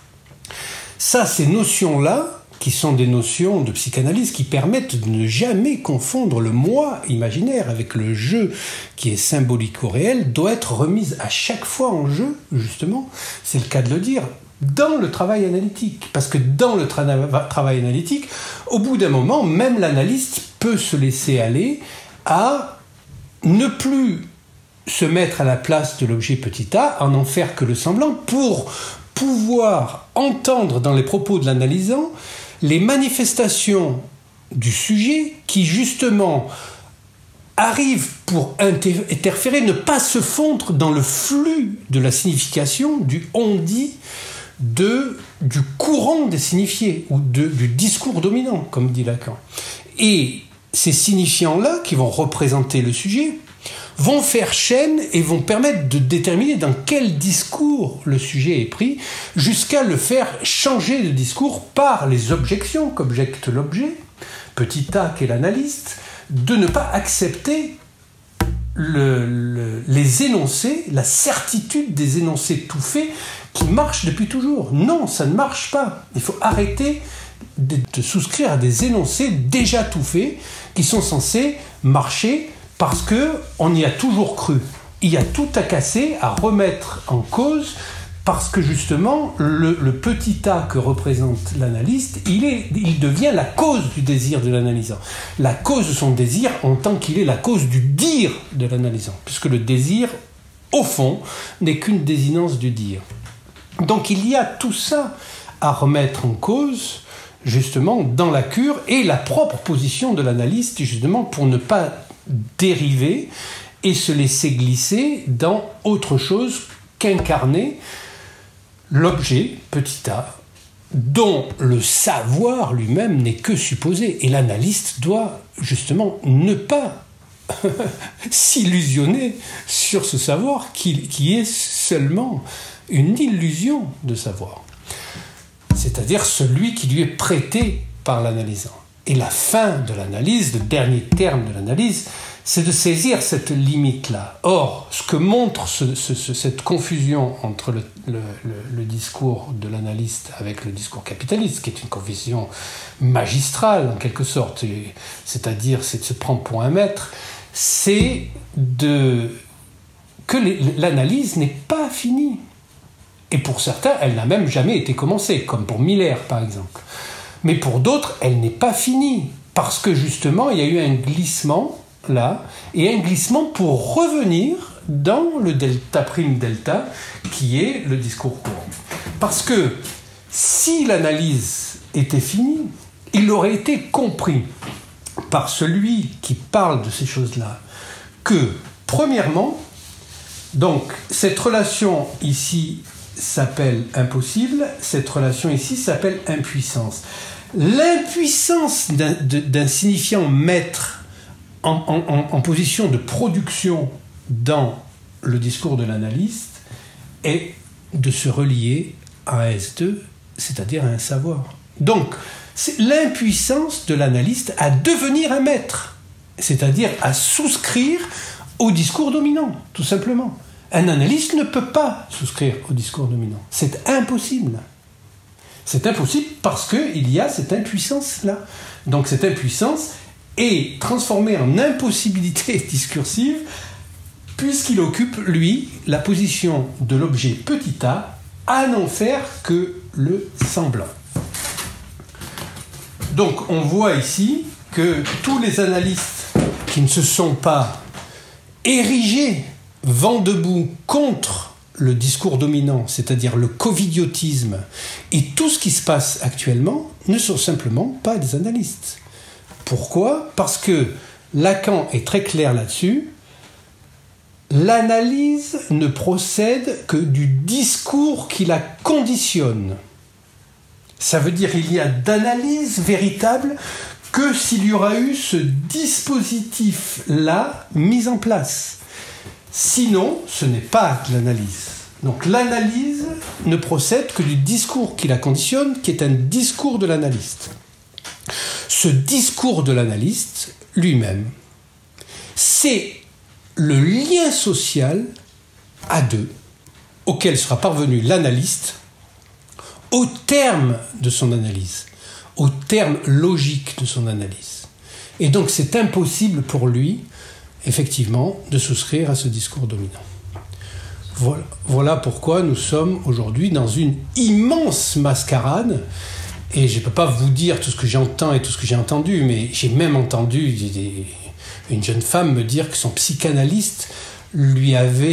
Speaker 1: Ça, ces notions-là, qui sont des notions de psychanalyse qui permettent de ne jamais confondre le moi imaginaire avec le jeu qui est symbolique au réel, doit être remise à chaque fois en jeu, justement, c'est le cas de le dire, dans le travail analytique. Parce que dans le tra- travail analytique, au bout d'un moment, même l'analyste peut se laisser aller à ne plus se mettre à la place de l'objet petit a, en en faire que le semblant, pour pouvoir entendre dans les propos de l'analysant les manifestations du sujet qui, justement, arrivent pour interférer, ne pas se fondre dans le flux de la signification, du on-dit, de, du courant des signifiés, ou de, du discours dominant, comme dit Lacan. Et ces signifiants-là, qui vont représenter le sujet, vont faire chaîne et vont permettre de déterminer dans quel discours le sujet est pris, jusqu'à le faire changer de discours par les objections qu'objecte l'objet, petit a qui est l'analyste, de ne pas accepter le, le, les énoncés, la certitude des énoncés tout faits qui marchent depuis toujours. Non, ça ne marche pas. Il faut arrêter de, de souscrire à des énoncés déjà tout faits qui sont censés marcher parce qu'on y a toujours cru. Il y a tout à casser, à remettre en cause, parce que justement, le, le petit a que représente l'analyste, il, est, il devient la cause du désir de l'analysant. La cause de son désir en tant qu'il est la cause du dire de l'analysant, puisque le désir, au fond, n'est qu'une désinence du dire. Donc il y a tout ça à remettre en cause, justement, dans la cure, et la propre position de l'analyste, justement, pour ne pas dériver et se laisser glisser dans autre chose qu'incarner l'objet, petit a, dont le savoir lui-même n'est que supposé. Et l'analyste doit justement ne pas s'illusionner sur ce savoir qui, qui est seulement une illusion de savoir. C'est-à-dire celui qui lui est prêté par l'analysant. Et la fin de l'analyse, le dernier terme de l'analyse, c'est de saisir cette limite-là. Or, ce que montre ce, ce, ce, cette confusion entre le, le, le, le discours de l'analyste avec le discours capitaliste, qui est une confusion magistrale en quelque sorte, c'est-à-dire c'est de se prendre pour un maître, c'est de, que les, l'analyse n'est pas finie. Et pour certains, elle n'a même jamais été commencée, comme pour Miller par exemple. Mais pour d'autres, elle n'est pas finie, parce que justement, il y a eu un glissement là, et un glissement pour revenir dans le delta prime delta, qui est le discours courant. Parce que si l'analyse était finie, il aurait été compris par celui qui parle de ces choses-là que, premièrement, donc, cette relation ici s'appelle impossible, cette relation ici s'appelle impuissance. L'impuissance d'un, d'un signifiant maître En, en, en position de production dans le discours de l'analyste est de se relier à un S deux, c'est-à-dire à un savoir. Donc, c'est l'impuissance de l'analyste à devenir un maître, c'est-à-dire à souscrire au discours dominant, tout simplement. Un analyste ne peut pas souscrire au discours dominant. C'est impossible. C'est impossible parce qu'il y a cette impuissance-là. Donc, cette impuissance est transformé en impossibilité discursive puisqu'il occupe, lui, la position de l'objet petit a à n'en faire que le semblant. Donc on voit ici que tous les analystes qui ne se sont pas érigés vent debout contre le discours dominant, c'est-à-dire le covidiotisme et tout ce qui se passe actuellement, ne sont simplement pas des analystes. Pourquoi ? Parce que Lacan est très clair là-dessus. L'analyse ne procède que du discours qui la conditionne. Ça veut dire qu'il y a d'analyse véritable que s'il y aura eu ce dispositif-là mis en place. Sinon, ce n'est pas de l'analyse. Donc l'analyse ne procède que du discours qui la conditionne, qui est un discours de l'analyste. Ce discours de l'analyste, lui-même, c'est le lien social à deux auquel sera parvenu l'analyste au terme de son analyse, au terme logique de son analyse. Et donc c'est impossible pour lui, effectivement, de souscrire à ce discours dominant. Voilà, voilà pourquoi nous sommes aujourd'hui dans une immense mascarade. Et je ne peux pas vous dire tout ce que j'entends et tout ce que j'ai entendu, mais j'ai même entendu des, une jeune femme me dire que son psychanalyste lui avait,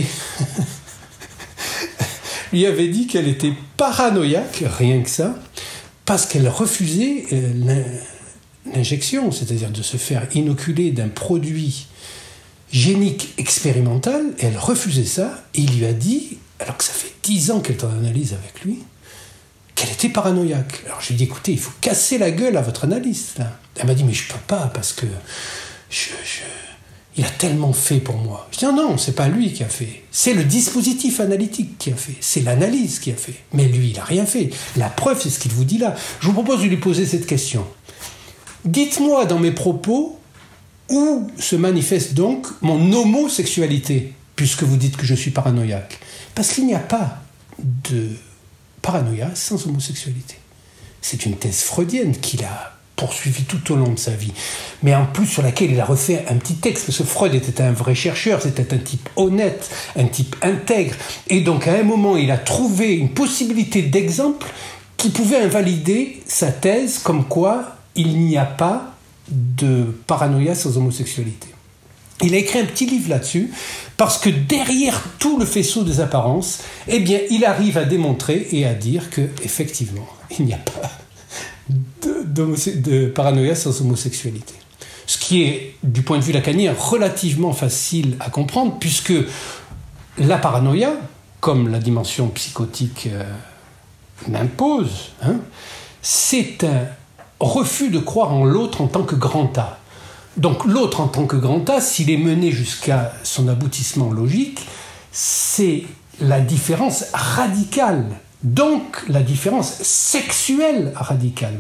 Speaker 1: lui avait dit qu'elle était paranoïaque, rien que ça, parce qu'elle refusait l'injection, c'est-à-dire de se faire inoculer d'un produit génique expérimental, et elle refusait ça, et il lui a dit, alors que ça fait dix ans qu'elle est en analyse avec lui, qu'elle était paranoïaque. Alors je lui ai dit, écoutez, il faut casser la gueule à votre analyste, là. Elle m'a dit, mais je peux pas, parce que je, je... il a tellement fait pour moi. Je dis, non, non, c'est pas lui qui a fait. C'est le dispositif analytique qui a fait. C'est l'analyse qui a fait. Mais lui, il a rien fait. La preuve, c'est ce qu'il vous dit là. Je vous propose de lui poser cette question. Dites-moi dans mes propos où se manifeste donc mon homosexualité, puisque vous dites que je suis paranoïaque? Parce qu'il n'y a pas de paranoïa sans homosexualité. C'est une thèse freudienne qu'il a poursuivie tout au long de sa vie, mais en plus sur laquelle il a refait un petit texte, parce que Freud était un vrai chercheur, c'était un type honnête, un type intègre, et donc à un moment il a trouvé une possibilité d'exemple qui pouvait invalider sa thèse comme quoi il n'y a pas de paranoïa sans homosexualité. Il a écrit un petit livre là-dessus, parce que derrière tout le faisceau des apparences, eh bien, il arrive à démontrer et à dire que, effectivement, il n'y a pas de, de, de paranoïa sans homosexualité. Ce qui est, du point de vue lacanien, relativement facile à comprendre, puisque la paranoïa, comme la dimension psychotique euh, l'impose, hein, c'est un refus de croire en l'autre en tant que grand A. Donc l'autre en tant que grand A, s'il est mené jusqu'à son aboutissement logique, c'est la différence radicale, donc la différence sexuelle radicale.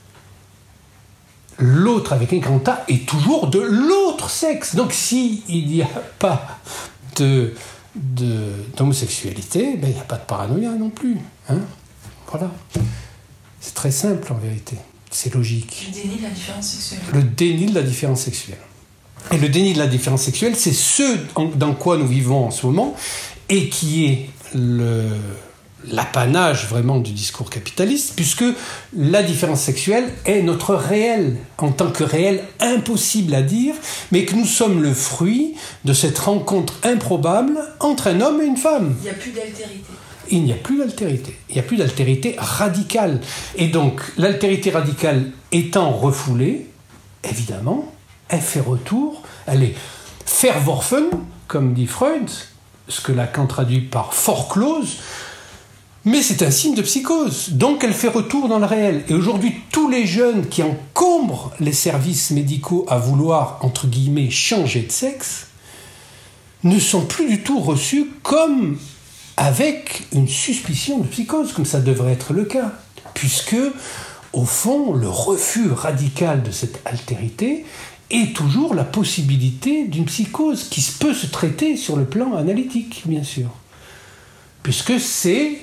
Speaker 1: L'autre avec un grand A est toujours de l'autre sexe. Donc s'il n'y a pas de, de, d'homosexualité, ben, il n'y a pas de paranoïa non plus. Hein, voilà. C'est très simple en vérité. C'est logique.
Speaker 6: Le déni de la différence sexuelle.
Speaker 1: Le déni de la différence sexuelle. Et le déni de la différence sexuelle, c'est ce dans quoi nous vivons en ce moment, et qui est le, l'apanage vraiment du discours capitaliste, puisque la différence sexuelle est notre réel, en tant que réel impossible à dire, mais que nous sommes le fruit de cette rencontre improbable entre un homme et une femme.
Speaker 6: Il n'y a plus d'altérité.
Speaker 1: Il n'y a plus d'altérité. Il n'y a plus d'altérité radicale. Et donc, l'altérité radicale étant refoulée, évidemment, elle fait retour, elle est verworfen, comme dit Freud, ce que Lacan traduit par foreclose, mais c'est un signe de psychose. Donc, elle fait retour dans le réel. Et aujourd'hui, tous les jeunes qui encombrent les services médicaux à vouloir, entre guillemets, changer de sexe, ne sont plus du tout reçus comme avec une suspicion de psychose, comme ça devrait être le cas, puisque, au fond, le refus radical de cette altérité est toujours la possibilité d'une psychose qui peut se traiter sur le plan analytique, bien sûr, puisque c'est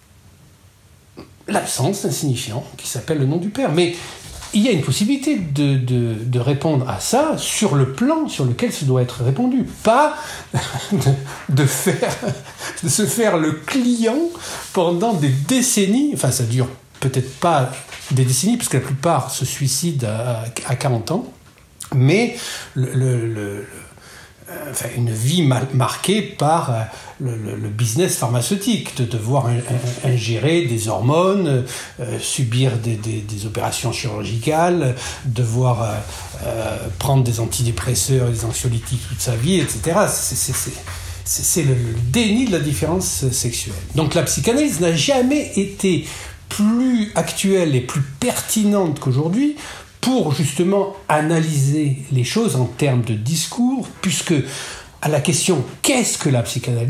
Speaker 1: l'absence d'un signifiant qui s'appelle le nom du père. Mais il y a une possibilité de, de, de répondre à ça sur le plan sur lequel ça doit être répondu, pas de, de, faire, de se faire le client pendant des décennies. Enfin, ça dure peut-être pas des décennies, parce que la plupart se suicident à, à quarante ans, mais le, le, le, enfin, une vie mal marquée par le, le, le business pharmaceutique, de devoir ingérer des hormones, euh, subir des, des, des opérations chirurgicales, devoir euh, euh, prendre des antidépresseurs, des anxiolytiques toute sa vie, et cetera. C'est, c'est, c'est, c'est, c'est le, le déni de la différence sexuelle. Donc la psychanalyse n'a jamais été plus actuelle et plus pertinente qu'aujourd'hui pour justement analyser les choses en termes de discours, puisque à la question « qu'est-ce que la psychanalyse ?»,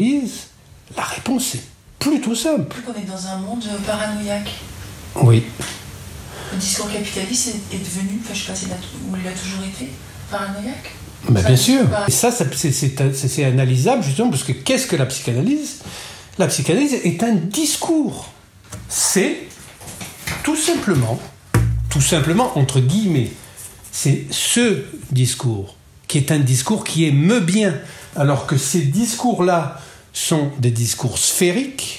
Speaker 1: la réponse est plutôt simple.
Speaker 6: On est dans un monde paranoïaque.
Speaker 1: Oui.
Speaker 6: Le discours capitaliste est devenu, enfin je sais pas si il a toujours été, paranoïaque.
Speaker 1: Mais bien sûr. Et ça, ça c'est, c'est, c'est analysable justement, parce que qu'est-ce que la psychanalyse ? La psychanalyse est un discours. C'est tout simplement... tout simplement, entre guillemets, c'est ce discours qui est un discours qui est meubien, alors que ces discours-là sont des discours sphériques,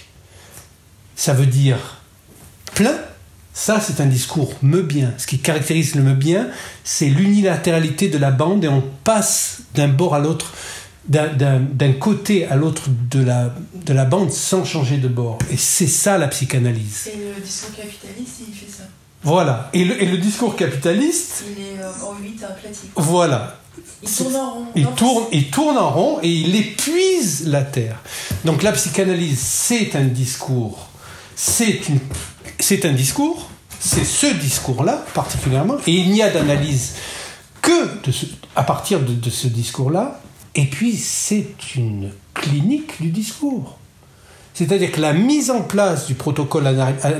Speaker 1: ça veut dire plein, ça c'est un discours meubien. Ce qui caractérise le meubien, c'est l'unilatéralité de la bande, et on passe d'un bord à l'autre, d'un, d'un, d'un côté à l'autre de la, de la bande sans changer de bord. Et c'est ça la psychanalyse.
Speaker 6: Et le discours capitaliste, il fait ça.
Speaker 1: Voilà. Et le, et le discours capitaliste...
Speaker 6: Il est euh, en huit aplatique.
Speaker 1: Voilà.
Speaker 6: Il tourne en rond.
Speaker 1: Il
Speaker 6: non,
Speaker 1: tourne, il tourne en rond et il épuise la Terre. Donc la psychanalyse, c'est un discours. C'est, une, c'est un discours. C'est ce discours-là, particulièrement. Et il n'y a d'analyse que de ce, à partir de, de ce discours-là. Et puis, c'est une clinique du discours. C'est-à-dire que la mise en place du protocole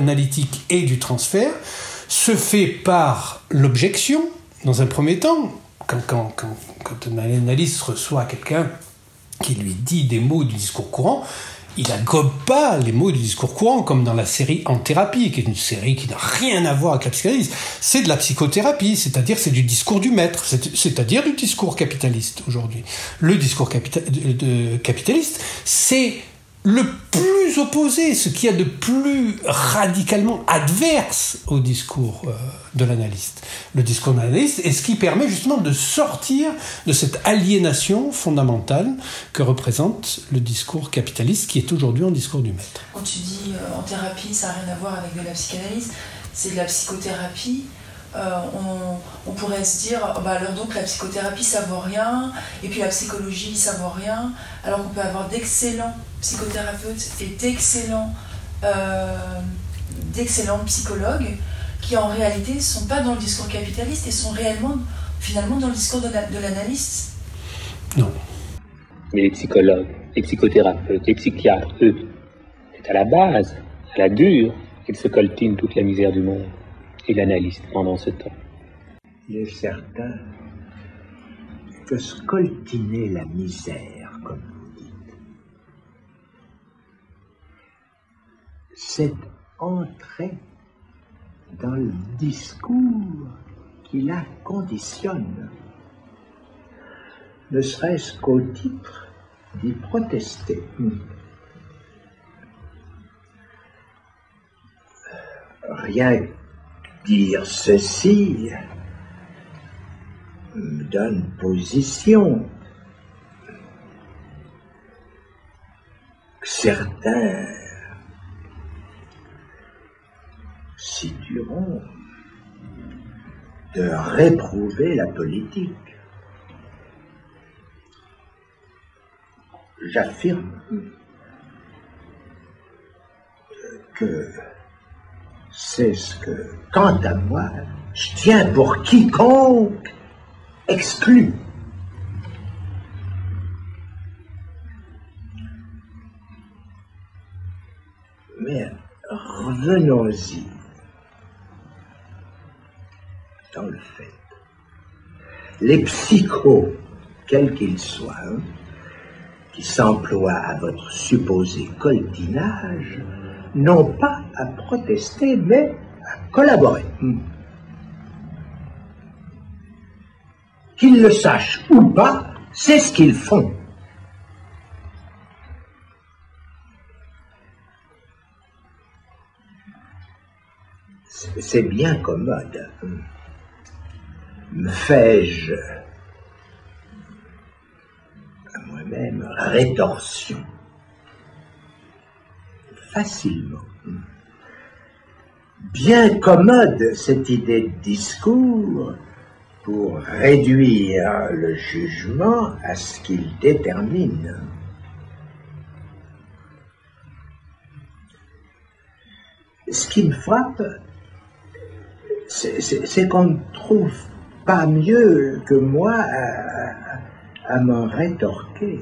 Speaker 1: analytique et du transfert se fait par l'objection, dans un premier temps, quand, quand, quand, quand un analyste reçoit quelqu'un qui lui dit des mots du discours courant, il n'agobe pas les mots du discours courant, comme dans la série En thérapie, qui est une série qui n'a rien à voir avec la psychanalyse. C'est de la psychothérapie, c'est-à-dire c'est du discours du maître, c'est, c'est-à-dire du discours capitaliste aujourd'hui. Le discours capita- de, de, capitaliste, c'est le plus opposé, ce qu'il y a de plus radicalement adverse au discours euh, de l'analyste. Le discours de l'analyste est ce qui permet justement de sortir de cette aliénation fondamentale que représente le discours capitaliste, qui est aujourd'hui un discours du maître.
Speaker 6: Quand tu dis euh, en thérapie, ça n'a rien à voir avec de la psychanalyse, c'est de la psychothérapie. Euh, on, on pourrait se dire, bah alors donc la psychothérapie ça vaut rien, et puis la psychologie ça vaut rien, alors qu'on peut avoir d'excellents psychothérapeutes et d'excellents, euh, d'excellents psychologues qui en réalité ne sont pas dans le discours capitaliste et sont réellement, finalement, dans le discours de, la, de l'analyste.
Speaker 1: Non.
Speaker 4: Mais les psychologues, les psychothérapeutes, les psychiatres, eux, c'est à la base, à la dure, qu'ils se coltinent toute la misère du monde. Et l'analyste pendant ce temps.
Speaker 3: Il est certain que scoltiner la misère, comme vous dites, c'est entrer dans le discours qui la conditionne, ne serait-ce qu'au titre d'y protester. Rien que dire ceci me donne position. Certains situeront de réprouver la politique. J'affirme que c'est ce que, quant à moi, je tiens pour quiconque exclu. Mais revenons-y dans le fait. Les psychos, quels qu'ils soient, hein, qui s'emploient à votre supposé coltinage, n'ont pas à protester, mais à collaborer. Qu'ils le sachent ou pas, c'est ce qu'ils font. C'est bien commode. Me fais-je à moi-même rétorsion facilement. Bien commode cette idée de discours pour réduire le jugement à ce qu'il détermine. Ce qui me frappe, c'est, c'est, c'est qu'on ne trouve pas mieux que moi à, à, à m'en rétorquer.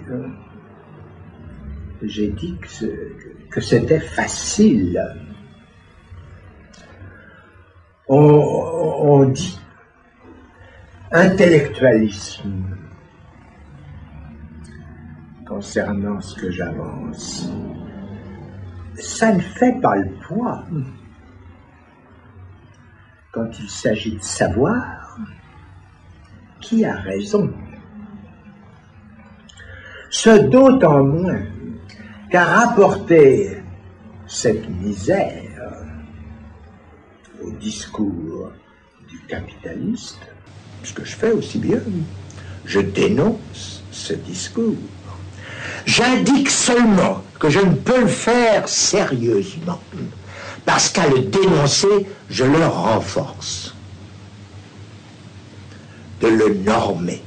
Speaker 3: J'ai dit que, ce, que c'était facile. On, on dit intellectualisme concernant ce que j'avance. Ça ne fait pas le poids. Quand il s'agit de savoir qui a raison. Ce d'autant moins qu'à rapporter cette misère au discours du capitaliste, ce que je fais aussi bien, je dénonce ce discours. J'indique seulement que je ne peux le faire sérieusement, parce qu'à le dénoncer, je le renforce, de le normer,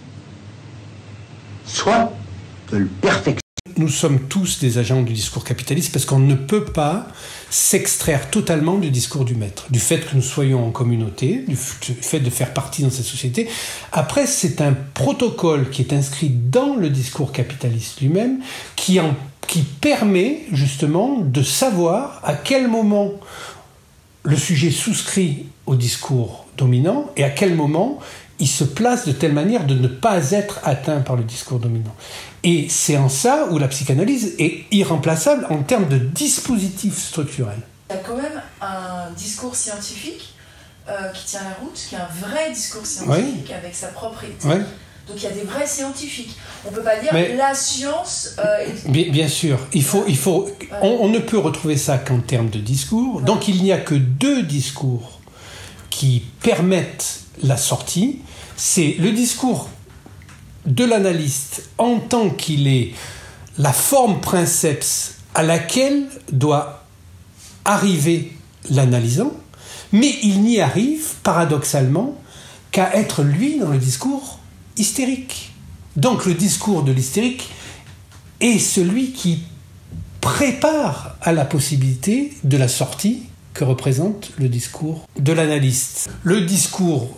Speaker 3: soit de le perfectionner.
Speaker 1: Nous sommes tous des agents du discours capitaliste parce qu'on ne peut pas s'extraire totalement du discours du maître, du fait que nous soyons en communauté, du fait de faire partie dans cette société. Après, c'est un protocole qui est inscrit dans le discours capitaliste lui-même qui, en, qui permet justement de savoir à quel moment le sujet souscrit au discours dominant et à quel moment il se place de telle manière de ne pas être atteint par le discours dominant. Et c'est en ça où la psychanalyse est irremplaçable en termes de dispositif structurel.
Speaker 6: Il y a quand même un discours scientifique euh, qui tient la route, qui est un vrai discours scientifique oui. avec sa propre éthique. Oui. Donc il y a des vrais scientifiques. On ne peut pas dire Mais, la science... Euh, est...
Speaker 1: bien, bien sûr, il faut, il faut, ouais. on, on ne peut retrouver ça qu'en termes de discours. Ouais. Donc il n'y a que deux discours qui permettent la sortie. C'est le discours de l'analyste en tant qu'il est la forme princeps à laquelle doit arriver l'analysant, mais il n'y arrive paradoxalement qu'à être lui dans le discours hystérique. Donc le discours de l'hystérique est celui qui prépare à la possibilité de la sortie que représente le discours de l'analyste. Le discours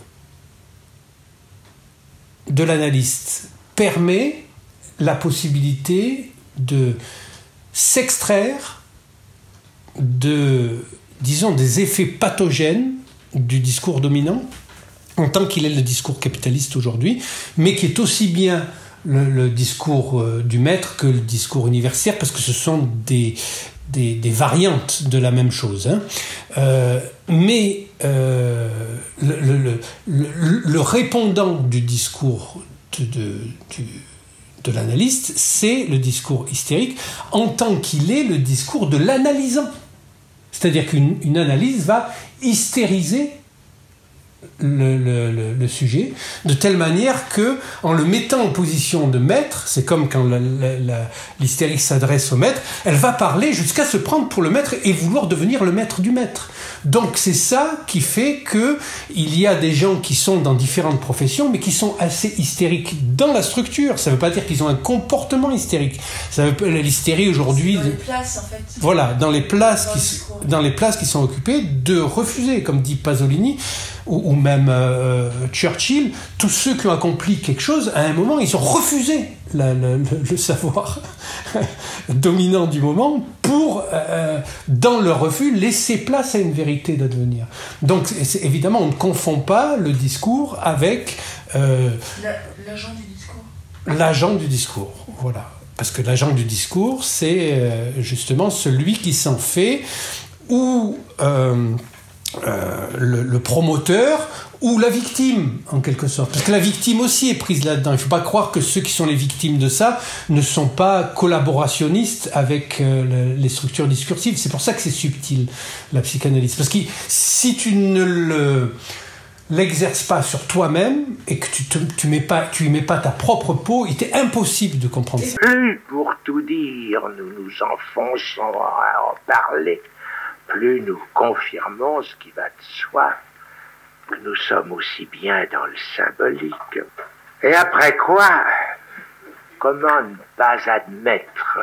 Speaker 1: de l'analyste permet la possibilité de s'extraire de, disons, des effets pathogènes du discours dominant en tant qu'il est le discours capitaliste aujourd'hui, mais qui est aussi bien le, le discours euh, du maître que le discours universitaire, parce que ce sont des, des, des variantes de la même chose. Hein. Euh, mais euh, le, le, le, le répondant du discours de, de, du, de l'analyste, c'est le discours hystérique, en tant qu'il est le discours de l'analysant. C'est-à-dire qu'une une analyse va hystériser Le, le, le, le sujet, de telle manière que, en le mettant en position de maître, c'est comme quand la, la, la, l'hystérique s'adresse au maître, elle va parler jusqu'à se prendre pour le maître et vouloir devenir le maître du maître. Donc c'est ça qui fait que il y a des gens qui sont dans différentes professions, mais qui sont assez hystériques dans la structure. Ça ne veut pas dire qu'ils ont un comportement hystérique. Ça veut, l'hystérie aujourd'hui,
Speaker 6: dans les places en fait.
Speaker 1: Voilà, dans les places dans qui, dans les places qui sont occupées, de refuser, comme dit Pasolini. Ou, ou même euh, Churchill, tous ceux qui ont accompli quelque chose, à un moment, ils ont refusé la, la, le, le savoir dominant du moment pour, euh, dans leur refus, laisser place à une vérité d'advenir. Donc, c'est, évidemment, on ne confond pas le discours avec... Euh,
Speaker 6: la, l'agent du discours.
Speaker 1: L'agent du discours, voilà. Parce que l'agent du discours, c'est euh, justement celui qui s'en fait ou... Euh, Euh, le, le promoteur ou la victime en quelque sorte, parce que la victime aussi est prise là-dedans. Il ne faut pas croire que ceux qui sont les victimes de ça ne sont pas collaborationnistes avec euh, le, les structures discursives. C'est pour ça que c'est subtil la psychanalyse, parce que si tu ne le l'exerces pas sur toi-même et que tu te, tu mets pas tu y mets pas ta propre peau, il est impossible de comprendre ça.
Speaker 3: Plus, pour tout dire, nous nous enfonçons à en parler, plus nous confirmons ce qui va de soi, que nous sommes aussi bien dans le symbolique. Et après quoi, comment ne pas admettre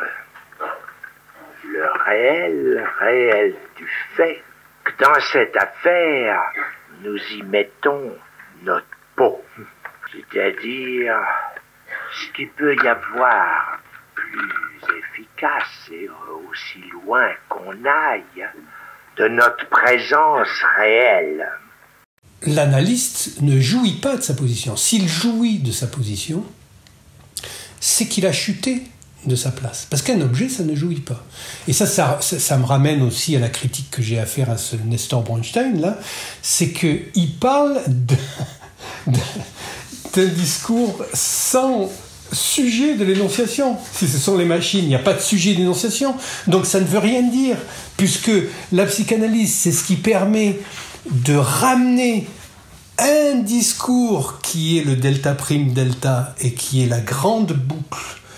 Speaker 3: le réel, réel du fait, que dans cette affaire, nous y mettons notre peau. C'est-à-dire, ce qui peut y avoir plus efficace et aussi loin qu'on aille de notre présence réelle.
Speaker 1: L'analyste ne jouit pas de sa position. S'il jouit de sa position, c'est qu'il a chuté de sa place. Parce qu'un objet, ça ne jouit pas. Et ça, ça, ça, ça me ramène aussi à la critique que j'ai à faire à ce Nestor Bronstein, là, c'est qu'il parle de, de, d'un discours sans sujet de l'énonciation. Si ce sont les machines, il n'y a pas de sujet d'énonciation. Donc ça ne veut rien dire, puisque la psychanalyse, c'est ce qui permet de ramener un discours qui est le delta prime delta et qui est la grande boucle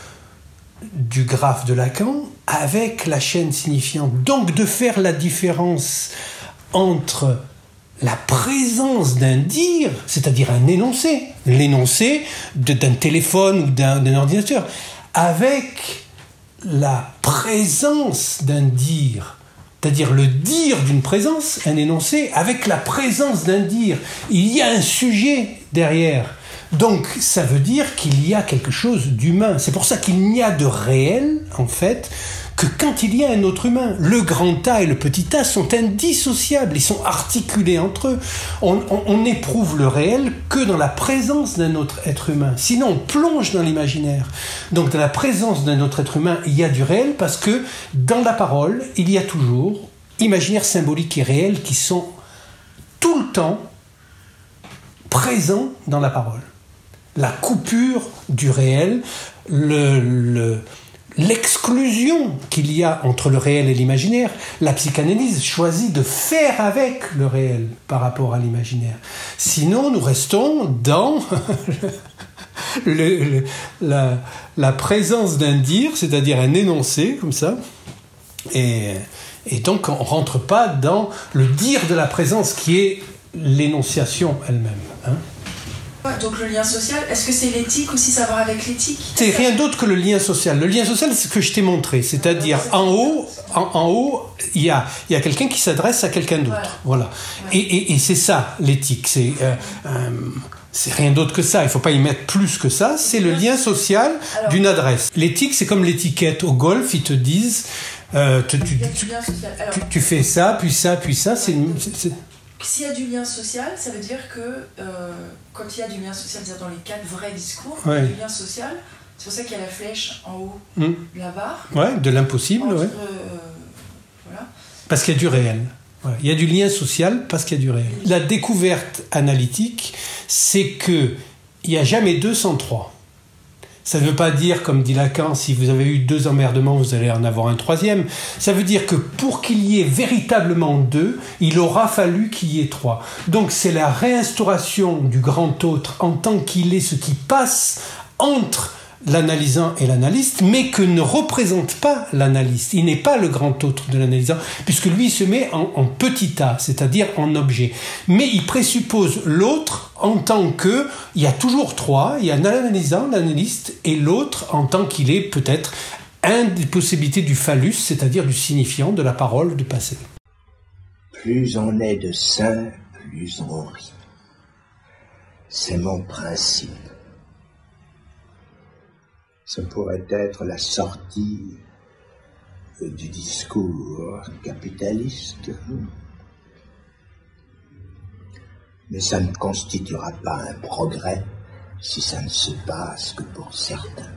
Speaker 1: du graphe de Lacan avec la chaîne signifiante. Donc de faire la différence entre la présence d'un dire, c'est-à-dire un énoncé, l'énoncé de, d'un téléphone ou d'un, d'un ordinateur, avec la présence d'un dire, c'est-à-dire le dire d'une présence, un énoncé, avec la présence d'un dire. Il y a un sujet derrière. Donc ça veut dire qu'il y a quelque chose d'humain. C'est pour ça qu'il n'y a de réel, en fait, que quand il y a un autre humain. Le grand A et le petit a sont indissociables, ils sont articulés entre eux. On, on, on éprouve le réel que dans la présence d'un autre être humain. Sinon, on plonge dans l'imaginaire. Donc dans la présence d'un autre être humain, il y a du réel parce que dans la parole, il y a toujours imaginaire, symbolique et réel qui sont tout le temps présents dans la parole. La coupure du réel, le... le l'exclusion qu'il y a entre le réel et l'imaginaire, la psychanalyse choisit de faire avec le réel par rapport à l'imaginaire. Sinon, nous restons dans le, le, la, la présence d'un dire, c'est-à-dire un énoncé, comme ça, et, et donc on ne rentre pas dans le dire de la présence qui est l'énonciation elle-même. Hein.
Speaker 6: Donc le lien social, est-ce que c'est l'éthique aussi, ça va avec l'éthique?
Speaker 1: C'est rien d'autre que le lien social. Le lien social, c'est ce que je t'ai montré. C'est-à-dire, en haut, en, en haut, il y a, il y a quelqu'un qui s'adresse à quelqu'un d'autre. Voilà. voilà. Et, et, et c'est ça, l'éthique. C'est, euh, euh, c'est rien d'autre que ça. Il ne faut pas y mettre plus que ça. C'est le lien social Alors, d'une adresse. L'éthique, c'est comme l'étiquette. Au golf, ils te disent, euh, tu, tu, tu, Alors, tu, tu fais ça, puis ça, puis ça. C'est... c'est
Speaker 6: S'il y a du lien social, ça veut dire que euh, quand il y a du lien social, c'est-à-dire dans les quatre vrais discours,
Speaker 1: ouais.
Speaker 6: du lien social, c'est pour ça qu'il y a la flèche en haut
Speaker 1: mmh.
Speaker 6: de la barre.
Speaker 1: Ouais, de l'impossible,
Speaker 6: entre,
Speaker 1: ouais.
Speaker 6: Euh, voilà.
Speaker 1: Parce qu'il y a du réel. Voilà. Il y a du lien social parce qu'il y a du réel. La découverte analytique, c'est que il n'y a jamais deux sans trois. Ça ne veut pas dire, comme dit Lacan, si vous avez eu deux emmerdements, vous allez en avoir un troisième. Ça veut dire que pour qu'il y ait véritablement deux, il aura fallu qu'il y ait trois. Donc c'est la réinstauration du grand autre en tant qu'il est ce qui passe entre l'analysant et l'analyste, mais que ne représente pas l'analyste. Il n'est pas le grand autre de l'analysant, puisque lui il se met en, en petit a, c'est-à-dire en objet. Mais il présuppose l'autre en tant que, il y a toujours trois, il y a l'analysant, l'analyste, et l'autre en tant qu'il est peut-être une des possibilités du phallus, c'est-à-dire du signifiant, de la parole, du passé.
Speaker 3: Plus on est de saints, plus on rit. C'est mon principe. Ça pourrait être la sortie du discours capitaliste, mais ça ne constituera pas un progrès si ça ne se passe que pour certains.